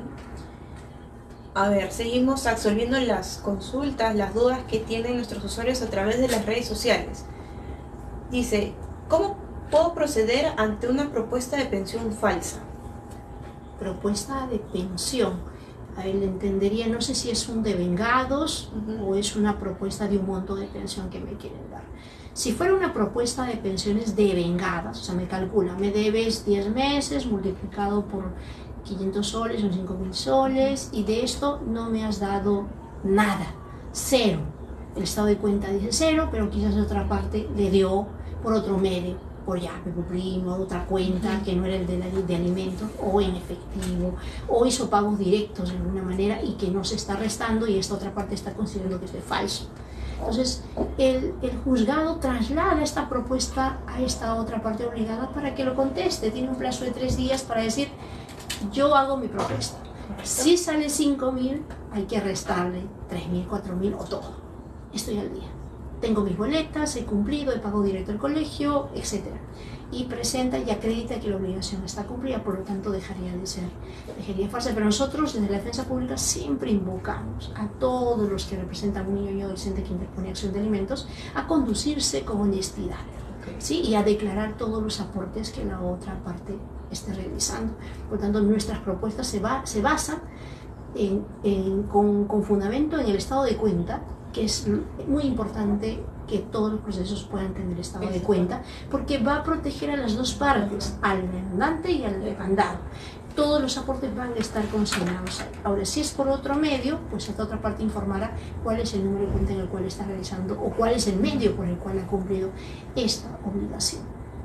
A ver, seguimos absolviendo las consultas, las dudas que tienen nuestros usuarios a través de las redes sociales. Dice, ¿cómo puedo proceder ante una propuesta de pensión falsa? Propuesta de pensión. A él entendería, no sé si es un devengados uh-huh. o es una propuesta de un monto de pensión que me quieren dar. Si fuera una propuesta de pensiones devengadas, o sea, me calcula, me debes diez meses multiplicado por quinientos soles o cinco mil soles y de esto no me has dado nada, cero. El estado de cuenta dice cero, pero quizás de otra parte le dio por otro medio, por ya, Pepe Primo, otra cuenta que no era el de, la, de alimentos, o en efectivo, o hizo pagos directos de alguna manera y que no se está restando y esta otra parte está considerando que es de falso. Entonces, el, el juzgado traslada esta propuesta a esta otra parte obligada para que lo conteste. Tiene un plazo de tres días para decir, yo hago mi propuesta. Si sale cinco mil, hay que restarle tres mil, cuatro mil o todo. Estoy al día. Tengo mis boletas, he cumplido, he pagado directo al colegio, etcétera. Y presenta y acredita que la obligación está cumplida, por lo tanto dejaría de ser, dejaría falsa. Pero nosotros desde la defensa pública siempre invocamos a todos los que representan un niño y adolescente que interpone acción de alimentos a conducirse con honestidad. Okay. ¿sí? Y a declarar todos los aportes que la otra parte esté realizando. Por tanto, nuestras propuestas se, va, se basan en, en, con, con fundamento en el estado de cuenta, que es muy importante que todos los procesos puedan tener estado Exacto. de cuenta, porque va a proteger a las dos partes, al demandante y al demandado. Todos los aportes van a estar consignados ahí. Ahora, si es por otro medio, pues esta otra parte informará cuál es el número de cuenta en el cual está realizando o cuál es el medio por el cual ha cumplido esta obligación.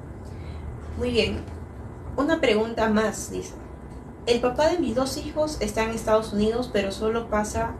Muy bien. Una pregunta más, dice. El papá de mis dos hijos está en Estados Unidos, pero solo pasa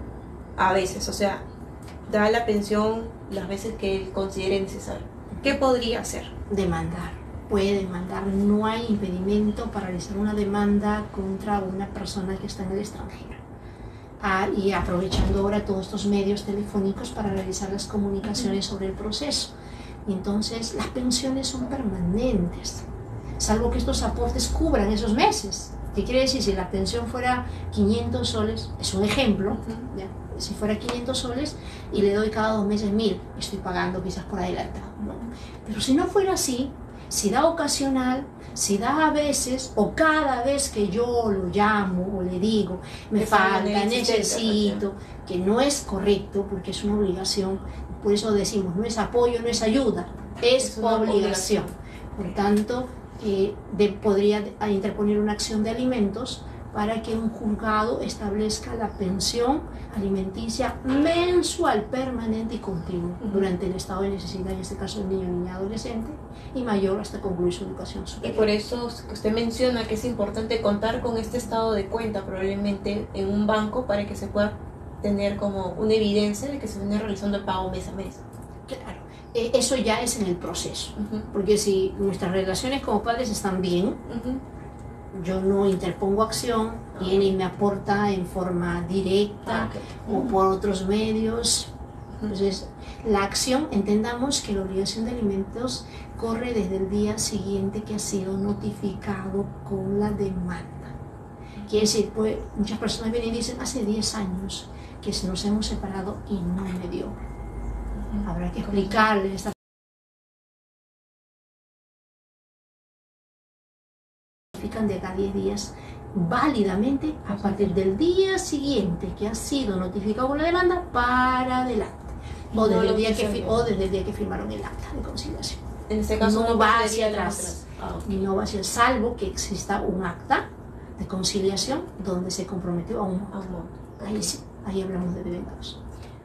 a veces, o sea, da la pensión las veces que él considere necesario. ¿Qué podría hacer? Demandar. Puede demandar, no hay impedimento para realizar una demanda contra una persona que está en el extranjero. Ah, y aprovechando ahora todos estos medios telefónicos para realizar las comunicaciones sobre el proceso. Entonces, las pensiones son permanentes, salvo que estos aportes cubran esos meses. ¿Qué quiere decir? Si la pensión fuera quinientos soles, es un ejemplo, ¿ya? Si fuera quinientos soles y le doy cada dos meses mil, estoy pagando quizás por adelantado, ¿no? Pero si no fuera así, si da ocasional, si da a veces o cada vez que yo lo llamo o le digo, me de falta, necesito, que no es correcto porque es una obligación, por eso decimos, no es apoyo, no es ayuda, es, es obligación. obligación. Por tanto, eh, de, podría interponer una acción de alimentos para que un juzgado establezca la pensión alimenticia mensual, permanente y continua uh-huh. durante el estado de necesidad, en este caso el niño, niña, adolescente y mayor hasta concluir su educación superior. Y por eso usted menciona que es importante contar con este estado de cuenta probablemente en un banco para que se pueda tener como una evidencia de que se viene realizando el pago mes a mes. Claro, eh, eso ya es en el proceso, uh-huh. porque si nuestras relaciones como padres están bien, uh-huh. yo no interpongo acción, viene y me aporta en forma directa okay. o por otros medios. Entonces, la acción, entendamos que la obligación de alimentos corre desde el día siguiente que ha sido notificado con la demanda. Quiere decir, pues, muchas personas vienen y dicen, hace diez años que nos hemos separado y no me dio. Habrá que explicarles esta de cada diez días válidamente a partir del día siguiente que ha sido notificado con la demanda para adelante o desde, no el, día que, o desde el día que firmaron el acta de conciliación. En este caso no, no va hacia atrás ah, okay. y no va hacia el salvo que exista un acta de conciliación donde se comprometió a un monto. Ahí okay. sí, ahí hablamos de devengados.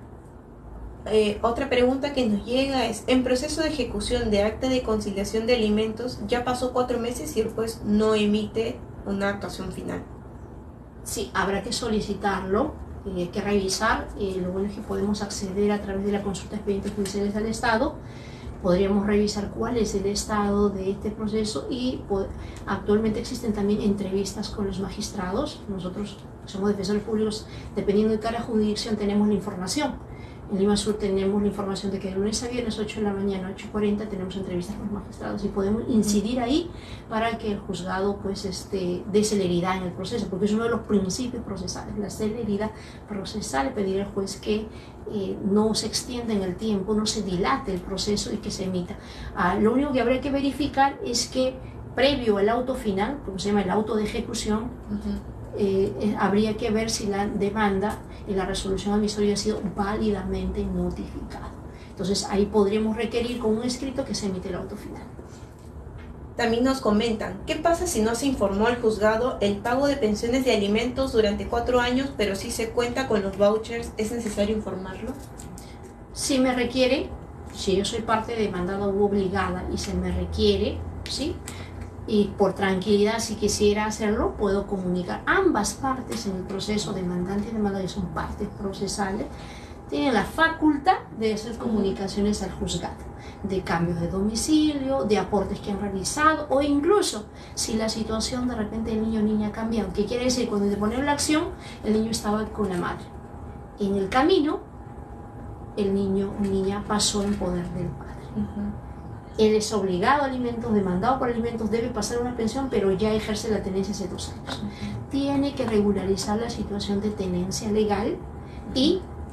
Eh, otra pregunta que nos llega es, en proceso de ejecución de acta de conciliación de alimentos ya pasó cuatro meses y el juez no emite una actuación final. Sí, habrá que solicitarlo, eh, hay que revisar, eh, lo bueno es que podemos acceder a través de la consulta de expedientes judiciales del Estado, podríamos revisar cuál es el estado de este proceso y pues, actualmente existen también entrevistas con los magistrados. Nosotros somos defensores públicos, dependiendo de cada jurisdicción tenemos la información. En Lima Sur tenemos la información de que de lunes a viernes, ocho de la mañana, ocho y cuarenta, tenemos entrevistas con los magistrados y podemos incidir ahí para que el juzgado pues, este, dé celeridad en el proceso, porque es uno de los principios procesales, la celeridad procesal, pedir al juez que eh, no se extienda en el tiempo, no se dilate el proceso y que se emita. Ah, lo único que habría que verificar es que previo al auto final, como se llama el auto de ejecución, uh-huh. Eh, eh, habría que ver si la demanda y la resolución admisuaria ha sido válidamente notificada. Entonces ahí podríamos requerir con un escrito que se emite el auto final. También nos comentan, ¿qué pasa si no se informó al juzgado el pago de pensiones de alimentos durante cuatro años, pero sí se cuenta con los vouchers? ¿Es necesario informarlo? Si me requiere, si yo soy parte demandada u obligada y se me requiere, ¿sí? Y por tranquilidad, si quisiera hacerlo, puedo comunicar. Ambas partes en el proceso, demandante y demandado, que son partes procesales, tienen la facultad de hacer comunicaciones al juzgado, de cambios de domicilio, de aportes que han realizado, o incluso si la situación de repente del niño o niña ha cambiado. ¿Qué quiere decir? Cuando interponieron la acción, el niño estaba con la madre. En el camino, el niño o niña pasó en poder del padre. Uh-huh. Él es obligado a alimentos, demandado por alimentos, debe pasar una pensión, pero ya ejerce la tenencia hace dos años. Uh-huh. Tiene que regularizar la situación de tenencia legal y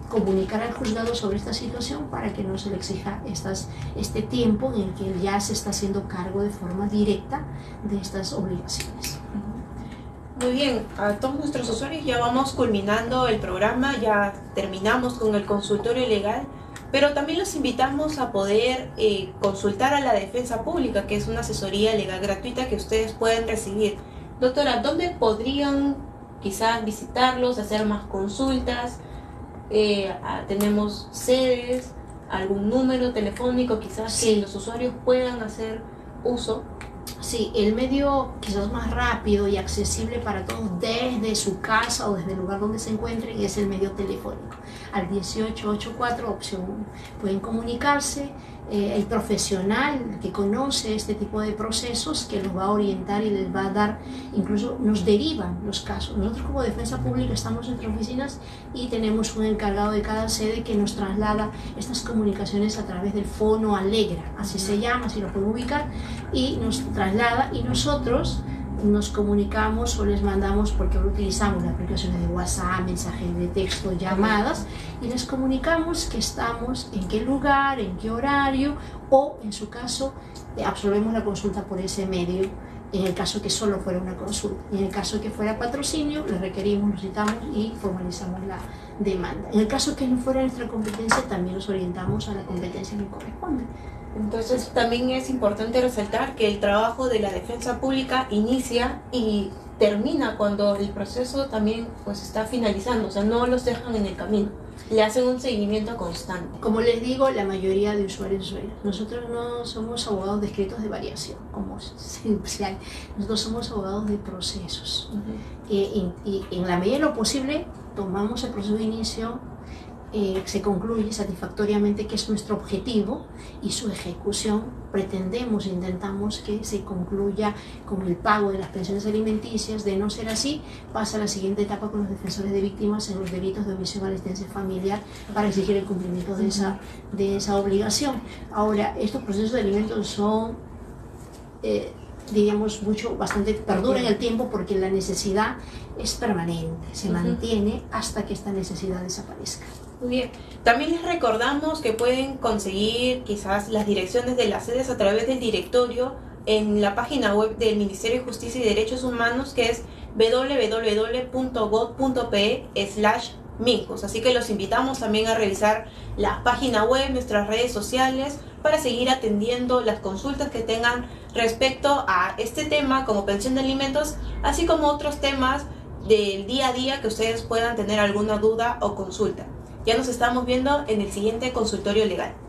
comunicar al juzgado sobre esta situación para que no se le exija estas, este tiempo en el que ya se está haciendo cargo de forma directa de estas obligaciones. Muy bien, a todos nuestros usuarios ya vamos culminando el programa, ya terminamos con el consultorio legal, pero también los invitamos a poder eh, consultar a la Defensa Pública, que es una asesoría legal gratuita que ustedes pueden recibir. Doctora, ¿dónde podrían quizás visitarlos, hacer más consultas? Eh, a, tenemos sedes, algún número telefónico quizás sí. que los usuarios puedan hacer uso. Sí, el medio quizás más rápido y accesible para todos desde su casa o desde el lugar donde se encuentren es el medio telefónico, al dieciocho ochenta y cuatro, opción uno. Pueden comunicarse, eh, el profesional que conoce este tipo de procesos, que los va a orientar y les va a dar, incluso nos derivan los casos. Nosotros como Defensa Pública estamos en nuestras oficinas y tenemos un encargado de cada sede que nos traslada estas comunicaciones a través del Fono Alegra, así se llama, así lo pueden ubicar, y nos traslada y nosotros nos comunicamos o les mandamos, porque ahora utilizamos las aplicaciones de WhatsApp, mensajes de texto, llamadas, y les comunicamos que estamos en qué lugar, en qué horario, o en su caso absolvemos la consulta por ese medio, en el caso que solo fuera una consulta. En el caso que fuera patrocinio, le requerimos, lo citamos y formalizamos la demanda. En el caso que no fuera nuestra competencia, también nos orientamos a la competencia que corresponde. Entonces también es importante resaltar que el trabajo de la Defensa Pública inicia y termina cuando el proceso también pues está finalizando, o sea, no los dejan en el camino, le hacen un seguimiento constante. Como les digo, la mayoría de usuarios y usuarias, nosotros no somos abogados de escritos de variación, como se nosotros somos abogados de procesos. Uh-huh. y, y, y en la medida de lo posible tomamos el proceso de inicio, Eh, se concluye satisfactoriamente, que es nuestro objetivo, y su ejecución pretendemos, intentamos que se concluya con el pago de las pensiones alimenticias. De no ser así, pasa a la siguiente etapa con los defensores de víctimas en los delitos de omisión a la asistencia familiar para exigir el cumplimiento de esa, de esa obligación. Ahora, estos procesos de alimentos son eh, diríamos mucho, bastante, perdura en el tiempo, porque la necesidad es permanente, se uh-huh. mantiene hasta que esta necesidad desaparezca. Muy bien. También les recordamos que pueden conseguir quizás las direcciones de las sedes a través del directorio en la página web del Ministerio de Justicia y Derechos Humanos, que es w w w punto gov punto pe slash mincus. Así que los invitamos también a revisar la página web, nuestras redes sociales, para seguir atendiendo las consultas que tengan respecto a este tema como pensión de alimentos, así como otros temas del día a día que ustedes puedan tener alguna duda o consulta. Ya nos estamos viendo en el siguiente consultorio legal.